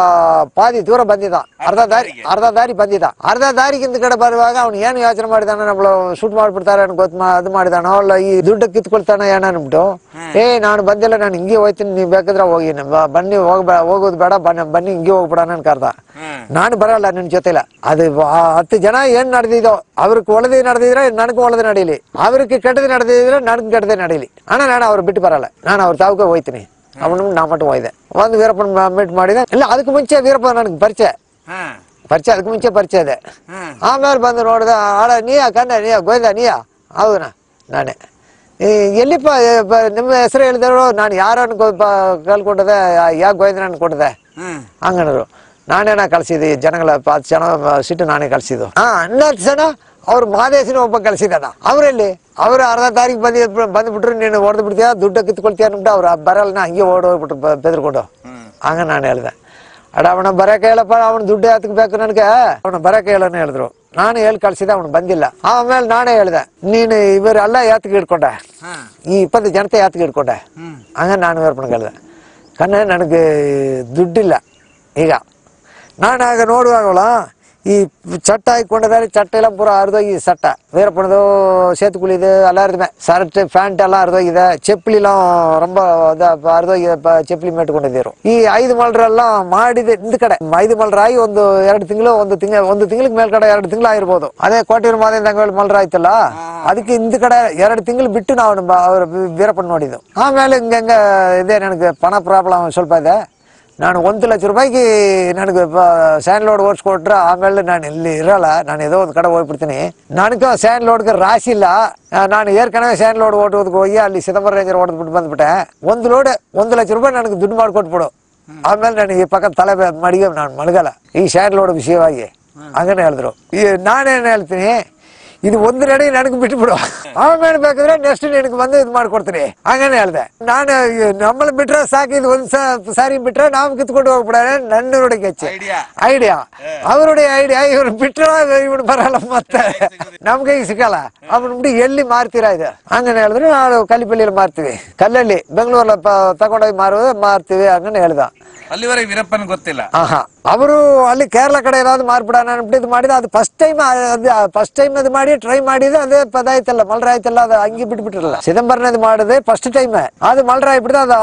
ಪಾದಿ ದೂರ ಬಂದಿದ್ದ, ಅರ್ಧ ದಾರಿ ಬಂದಿದ್ದ. ಅರ್ಧ ದಾರಿಗಿಂತ ಕಡೆ ಬರುವಾಗ ಅವ್ನು ಏನು ಯೋಚನೆ ಮಾಡಿದಾನ, ನಮ್ಮಳು ಶೂಟ್ ಮಾಡ್ಬಿಡ್ತಾರೆ ಅದು ಮಾಡಿದಾನ, ಅವಳ ಈ ದುಡ್ಡು ಕಿತ್ಕೊಳ್ತಾನ ಏನ ಅನ್ಬಿಟ್ಟು, ನಾನು ಬಂದಿಲ್ಲ, ನಾನು ಹಿಂಗೆ ಹೋಯ್ತೀನಿ, ನೀವ್ ಬೇಕಾದ್ರೆ ಹೋಗಿ ಬನ್ನಿ, ಹೋಗೋದು ಬೇಡ, ಬನ್ನಿ ಹಿಂಗೆ ಹೋಗ್ಬಿಡ ನನ್ ಕರ್ದ. ನಾನು ಬರಲ್ಲ ನಿನ್ ಜೊತೆಲ. ಅದು 10 ಜನ ಏನ್ ನಡೆದಿದ್ದೋ, ಅವ್ರಿಗೆ ಒಳದಿ ನಡೆದಿದ್ರೆ ನನಗೂ ಒಳದಿ ನಡೀಲಿ, ಅವ್ರಿಗೆ ಕೆಟ್ಟದಿ ನಡೆದಿದ್ರೆ ನನಗೆ ಕೆಟ್ಟದೇ ನಡೀಲಿ. ನಾನು ಅವ್ರು ಬಿಟ್ಟು ಬರಲ್ಲ, ನಾನು ಅವ್ರ ತಾವಕ್ಕೆ ಹೋಯ್ತೀನಿ. ಅವನು ನಾ ಮಟ್ಟ ಹೋಯ್ದೆ. ಒಂದು ವೀರಪ್ಪನ ಮೀಟ್ ಮಾಡಿದೆ. ಇಲ್ಲ ಅದಕ್ಕೆ ಮುಂಚೆ ವೀರಪ್ಪ ನನಗೆ ಪರಿಚಯ ಅದಕ್ಕೆ ಮುಂಚೆ ಪರಿಚಯ ಇದೆ. ಆಮೇಲೆ ಬಂದು ನೋಡ್ದ, ನೀಯ ಗೋಯ್ದ ನೀಯ ಹೌದನಾ ನಾನೇ. ಎಲ್ಲಿಪ್ಪ ನಿಮ್ಮ ಹೆಸರು ಹೇಳಿದ್ರು ನಾನು ಯಾರು ಕಲ್ಕೊಂಡಿದೆ ಯಾಕೆ ಗೋವಿಂದನ ಅನ್ಕೊಂಡಿದೆ ಹಂಗಂದ್ರು. ನಾನೇನ ಕಳ್ಸಿದ್ದೆ ಜನಗಳ 10 ಜನ ಸಿಟ್ಟು ನಾನೇ ಕಳ್ಸಿದ್ದು. 11 ಜನ ಅವ್ರು ಮಾದೇಶಿನ ಒಬ್ಬ ಕಳ್ಸಿದಾನ. ಅವರಲ್ಲಿ ಅವ್ರು ಅರ್ಧ ತಾರೀಕು ಬಂದ್ಬಿಟ್ರು ನೀನು ಹೊಡೆದು ಬಿಡ್ತೀಯ ದುಡ್ಡು ಕಿತ್ಕೊಳ್ತೀಯ ಅಂದ್ಬಿಟ್ಟು ಅವ್ರು ಬರಲ್ಲ ಹಂಗೆ ಓಡೋಗ್ಬಿಟ್ರು ಬೆದ್ರಕೊಂಡು. ಹಂಗ ನಾನು ಹೇಳ್ದೆ ಅಡ ಅವನ ಬರಕ್ಕೆ ಹೇಳಪ್ಪ ಅವನು ದುಡ್ಡು ಹತ್ಕ್ ಬೇಕು ನನಗೆ ಅವನ ಬರಕ್ಕೆ ಹೇಳೋಣ ಹೇಳಿದ್ರು. ನಾನು ಹೇಳಿ ಕಳ್ಸಿದೆ ಅವನು ಬಂದಿಲ್ಲ. ಆಮೇಲೆ ನಾನೇ ಹೇಳ್ದೆ ನೀನು ಇವರೆಲ್ಲ ಯಾತ್ಗೆ ಹಿಡ್ಕೊಂಡೆ ಈ 20 ಜನತೆ ಯಾತ್ಗೆ ಹಿಡ್ಕೊಂಡೆ ಹಂಗ ನಾನು ವೇರ್ಪಣ ಹೇಳ್ದೆ. ಕಣ್ಣ ನನಗೆ ದುಡ್ಡಿಲ್ಲ. ಈಗ ನಾನು ಆಗ ನೋಡುವಾಗಲ್ಲ ಈ ಚಟ್ಟ ಹಾಕೊಂಡಿದ್ದಾರೆ ಚಟ್ಟ ಎಲ್ಲ ಪೂರ ಹರಿದೋಗಿ ಚಟ್ಟ ವೀರಪ್ಪನದು ಸೇತುಕುಳಿದು ಎಲ್ಲ ಹರಿದ್ಮೆ ಶರ್ಟ್ ಪ್ಯಾಂಟ್ ಎಲ್ಲ ಹರಿದೋಗಿದೆ. ಚಪ್ಪಲಿலாம் ரொம்ப ಹರಿದೋಗಿ ಚಪ್ಪಲಿ ಮೇಟ್ಕೊಂಡಿದ್ದೀರು. ಈ 5 ಮಲ್ರೆಲ್ಲ ಮಾಡಿದೆ ಇಂದ ಕಡೆ 5 ಮಲ್ರಾಗಿ ಒಂದು 2 ತಿಂಗಳು ಒಂದು ತಿಂಗಳಿಗೆ ಮೇಲ್ಗಡೆ 2 ತಿಂಗಳು ಆಗಿರ್ಬೋದು. ಅದೇ ಕೋಟೂರು ಮಾದಿಂದ ಮಲ್ರ ಆಯ್ತಲ್ಲ ಅದಕ್ಕೆ ಇಂದ ಕಡೆ 2 ತಿಂಗಳು ಬಿಟ್ಟು ನಾವು ಅವ್ರ ವೀರಪ್ಪನ ನೋಡಿದ್ದು. ಆಮೇಲೆ ಹಿಂಗ ಇದೆ ನನಗೆ ಪಣ ಪ್ರಾಬ್ಲಮ್ ಸ್ವಲ್ಪ ಇದೆ. ನಾನು 1 ಲಕ್ಷ ರೂಪಾಯಿಗೆ ನನಗೆ ಸ್ಯಾಂಡ್ ಲೋಡ್ ಓಡಿಸ್ಕೊಟ್ರೆ ಆಮೇಲೆ ನಾನು ಇಲ್ಲಿ ಇರಲ್ಲ. ನಾನು ಏದೋ ಒಂದು ಕಡೆ ಹೋಗ್ಬಿಡ್ತೀನಿ. ನನಗೆ ಸ್ಯಾಂಡ್ ಲೋಡ್ಗೆ ರಾಶಿ ಇಲ್ಲ. ನಾನು ಏರ್ಕನವೇ ಸ್ಯಾಂಡ್ ಲೋಡ್ ಓಟೋದಕ್ಕೆ ಹೋಗಿ ಅಲ್ಲಿ ಸಿದಂಬರ ರೇಂಜರ್ ಹೊಡೆದ್ಬಿಟ್ಟು ಬಂದ್ಬಿಟ್ಟೆ. 1 ಲೋಡ್ 1 ಲಕ್ಷ ರೂಪಾಯಿ ನನಗೆ ದುಡ್ಡು ಮಾಡಿಕೊಟ್ಬಿಡು. ಆಮೇಲೆ ನನಗೆ ಪಕ್ಕ ತಲೆ ಮಡಿಗೆ ನಾನು ಮಲಗಲ್ಲ ಈ ಸ್ಯಾಂಡ್ ಲೋಡ್ ವಿಷಯವಾಗಿ ಹಂಗನೇ ಹೇಳಿದ್ರು. ನಾನೇನು ಹೇಳ್ತೀನಿ ಇದು 1 ನಡಿ ನನಗೆ ಬಿಟ್ಬಿಡು ಆಮೇಲೆ ಬೇಕಾದ್ರೆ ನೆಕ್ಸ್ಟ್ ನಿನಗೆ ಬಂದು ಇದು ಮಾಡ್ಕೊಡ್ತೀನಿ ಹಂಗನೇ ಹೇಳ್ದೆ. ನಾನು ನಮ್ಮಲ್ಲಿ ಬಿಟ್ರೆ ಸಾಕು ಇದು 1 ಸಾರಿ ಬಿಟ್ರೆ ನಾವು ಕಿತ್ಕೊಂಡು ಹೋಗ್ಬಿಡ ನನ್ನ ಹುಡುಗಿ ಹೆಚ್ಚು ಐಡಿಯಾ ಅವ್ರುடைய ಐಡಿಯಾ ಇವ್ರು ಬಿಟ್ರೆ ಇವ್ರು ಬರಲ್ಲ ಮತ್ತೆ ನಮ್ಗೆ ಈಗ ಸಿಕ್ಕಲ್ಲ. ಅವ್ನು ಬಿಟ್ಟು ಎಲ್ಲಿ ಮಾರ್ತೀರಾ ಇದು ಹಂಗನೇ ಹೇಳಿದ್ರು. ನಾವು ಕಲ್ಲಿಪಲ್ಲಿಯಲ್ಲಿ ಮಾರ್ತೀವಿ ಕಲ್ಲಲ್ಲಿ ಬೆಂಗಳೂರಲ್ಲಿ ತಗೊಂಡೋಗಿ ಮಾರ್ತೀವಿ ಹಂಗನೇ ಹೇಳ್ದ. ಅಲ್ಲಿವರೆಗೆ ವೀರಪ್ಪನ್ ಗೊತ್ತಿಲ್ಲ. ಅವರು ಅಲ್ಲಿ ಕೇರಳ ಕಡೆ ಏನಾದ್ರು ಮಾರ್ಬಿಡೋಣ ಅನ್ಬಿಟ್ಟು ಇದು ಮಾಡಿದ. ಅದು ಫಸ್ಟ್ ಟೈಮ್ ಅದು ಮಾಡಿ ಟ್ರೈ ಮಾಡಿದ್ರೆ ಅದೇ ಪದ ಆಯ್ತಲ್ಲ ಮಲ್ರ ಆಯ್ತಲ್ಲ ಅದು ಹಂಗೆ ಬಿಟ್ಬಿಟ್ರಲ್ಲ. ಸಿದಂಬರನದು ಮಾಡಿದೆ ಫಸ್ಟ್ ಟೈಮ್ ಅದು ಮಲ್ರ ಆಗ್ಬಿಡ್ದು. ಅದು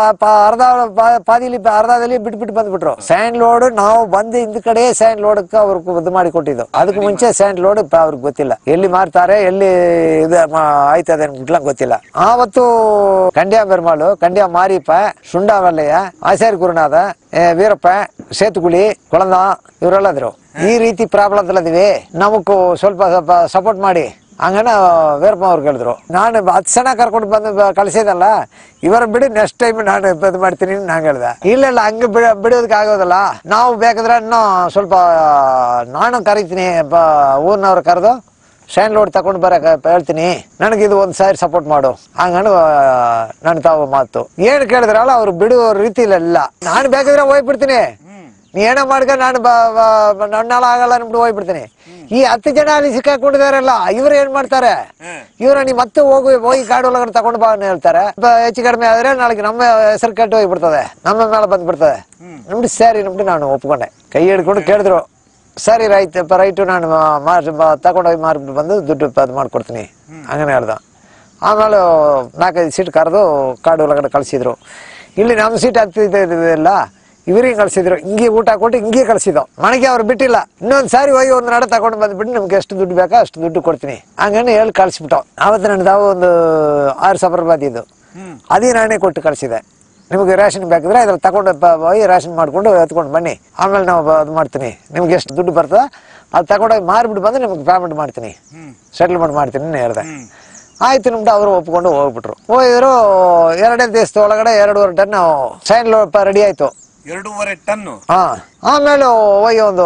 ಅರ್ಧದಲ್ಲಿ ಬಿಟ್ಬಿಟ್ಟು ಬಂದ್ಬಿಟ್ರು. ಸ್ಯಾಂಡ್ ಲೋಡ್ ನಾವು ಬಂದು ಇಂದ ಕಡೆ ಸ್ಯಾಂಡ್ ಲೋಡ್ ಅವ್ರಿಗೆ ಇದು ಮಾಡಿ ಕೊಟ್ಟಿದ್ದು. ಅದಕ್ಕೆ ಮುಂಚೆ ಸ್ಯಾಂಡ್ ಲೋಡ್ ಅವ್ರಿಗೆ ಗೊತ್ತಿಲ್ಲ ಎಲ್ಲಿ ಮಾರ್ತಾರೆ ಎಲ್ಲಿ ಇದು ಆಯ್ತದೆ ಅನ್ಬಿಟ್ಲ ಗೊತ್ತಿಲ್ಲ. ಆವತ್ತು ಕಂಡ್ಯಾ ಬೆರ್ಮಾಳು ಕಂಡ್ಯಾ ಮಾರಿಪ್ಪ ಸುಂಡಾವಲ್ಲಯ್ಯ ಆಚಾರ್ಯ ಗುರುನಾಥ ವೀರಪ್ಪ ಸೇತುಗುಳಿ ಕೊಳಂದ ಇವರೆಲ್ಲ ಇದ್ರು. ಈ ರೀತಿ ಪ್ರಾಬ್ಲಮ್ ಇದ್ದೀವಿ ನಮಗೂ ಸ್ವಲ್ಪ ಸಪೋರ್ಟ್ ಮಾಡಿ ಹಂಗನ ವೀರಪ್ಪ ಅವ್ರು ಕೇಳಿದ್ರು. ನಾನು 10 ಜನ ಕರ್ಕೊಂಡು ಬಂದು ಕಳಿಸಿದಲ್ಲ ಇವರ ಬಿಡಿ ನೆಕ್ಸ್ಟ್ ಟೈಮ್ ನಾನು ಇದು ಮಾಡ್ತೀನಿ ನಾನು ಹೇಳ್ದೆ. ಇಲ್ಲ ಹಂಗೆ ಬಿಡೋದಕ್ಕೆ ಆಗೋದಲ್ಲ ನಾವು ಬೇಕಾದ್ರೆ ಇನ್ನೂ ಸ್ವಲ್ಪ ನಾನು ಕರಿತೀನಿ ಊರಿನವ್ರು ಕರೆದು ಸ್ಯಾಂಡ್ ಲೋಡ್ ತಗೊಂಡು ಬರಕ್ಕೆ ಹೇಳ್ತೀನಿ ನನಗೆ ಇದು 1 ಸಾರಿ ಸಪೋರ್ಟ್ ಮಾಡು ಹಂಗಂಡು ನಾನು ತಾವು ಮಾತು ಏನು ಕೇಳಿದ್ರಲ್ಲ ಅವ್ರು ಬಿಡುವ ರೀತಿ ಇಲ್ಲ. ನಾನು ಬೇಕಾದ್ರೆ ಹೋಗ್ಬಿಡ್ತೀನಿ ನೀ ಏನೋ ಮಾಡ್ಕ ನಾನು ನನ್ನೆಲ್ಲ ಆಗಲ್ಲ ಅನ್ಬಿಟ್ಟು ಹೋಗ್ಬಿಡ್ತೀನಿ. ಈ 10 ಜನ ಅಲ್ಲಿ ಸಿಕ್ಕಾಕೊಂಡಿದಾರಲ್ಲ ಇವ್ರು ಏನ್ ಮಾಡ್ತಾರೆ ಇವ್ರ ನೀ ಮತ್ತೆ ಹೋಗಿ ಕಾಡು ಒಳಗಡೆ ತಗೊಂಡು ಬಾ ಹೇಳ್ತಾರೆ. ಹೆಚ್ಚು ಕಡಿಮೆ ಆದ್ರೆ ನಾಳೆಗೆ ನಮ್ಮ ಹೆಸರು ಕೆಟ್ಟು ಹೋಗ್ಬಿಡ್ತದೆ ನಮ್ಮ ಮೇಲೆ ಬಂದ್ಬಿಡ್ತದೆ ನಮ್ದು ಸರಿ ನಮ್ದು ನಾನು ಒಪ್ಕೊಂಡೆ. ಕೈ ಹಿಡ್ಕೊಂಡು ಕೇಳಿದ್ರು ಸರಿ ರೈಟು ನಾನು ತಗೊಂಡೋಗಿ ಮಾರ್ಬಿಟ್ಟು ಬಂದು ದುಡ್ಡು ಅದು ಮಾಡ್ಕೊಡ್ತೀನಿ ಹಂಗನೇ ಹೇಳ್ದ. ಆಮೇಲೆ 4-5 ಸೀಟ್ ಕರೆದು ಕಾಡು ಒಳಗಡೆ ಕಳಿಸಿದ್ರು. ಇಲ್ಲಿ ನಮ್ಮ ಸೀಟ್ ಹತ್ತಿಲ್ಲ ಇವರಿಗೆ ಕಳಿಸಿದ್ರು. ಹಿಂಗೆ ಊಟ ಕೊಟ್ಟು ಹಿಂಗೆ ಕಳಿಸಿದ್ದು ನನಗೆ ಅವ್ರು ಬಿಟ್ಟಿಲ್ಲ. ಇನ್ನೊಂದು ಸಾರಿ ಹೋಗಿ 1 ನಡೆ ತಗೊಂಡು ಬಂದ್ಬಿಟ್ಟು ನಿಮ್ಗೆ ಎಷ್ಟು ದುಡ್ಡು ಬೇಕಾ ಅಷ್ಟು ದುಡ್ಡು ಕೊಡ್ತೀನಿ ಹಂಗನೇ ಹೇಳಿ ಕಳಿಸ್ಬಿಟ್ಟು. ಆವತ್ತು ನನ್ನ ಒಂದು 6,000 ರೂಪಾಯಿ ಇದ್ದು ಅದೇ ನಾನೇ ಕೊಟ್ಟು ಕಳಿಸಿದೆ. ನಿಮಗೆ ರೇಷನ್ ಬೇಕಾದ್ರೆ ಅದ್ರಲ್ಲಿ ತಗೊಂಡು ಹೋಗಿ ರೇಷನ್ ಮಾಡ್ಕೊಂಡು ಎತ್ಕೊಂಡು ಬನ್ನಿ ಆಮೇಲೆ ನಾವು ಅದು ಮಾಡ್ತೀನಿ ನಿಮ್ಗೆ ಎಷ್ಟು ದುಡ್ಡು ಬರ್ತದೆ ಅದು ತಗೊಂಡೋಗಿ ಮಾರ್ಬಿಟ್ಟು ಬಂದು ನಿಮ್ಗೆ ಪೇಮೆಂಟ್ ಮಾಡ್ತೀನಿ ಸೆಟ್ಲ್ಮೆಂಟ್ ಮಾಡ್ತೀನಿ ಹೇಳ್ದೆ. ಆಯ್ತು ನಮ್ದು ಅವರು ಒಪ್ಕೊಂಡು ಹೋಗ್ಬಿಟ್ರು. ಹೋಗಿದ್ರು 2 ದಿವಸದ ಒಳಗಡೆ 2.5 ಟನ್ ಸ್ಯಾಂಡ್ ಲೋಡ್ ರೆಡಿ ಆಯ್ತು. 2.5 ಟನ್ನು. ಆಮೇಲೆ ಹೋಗಿ ಒಂದು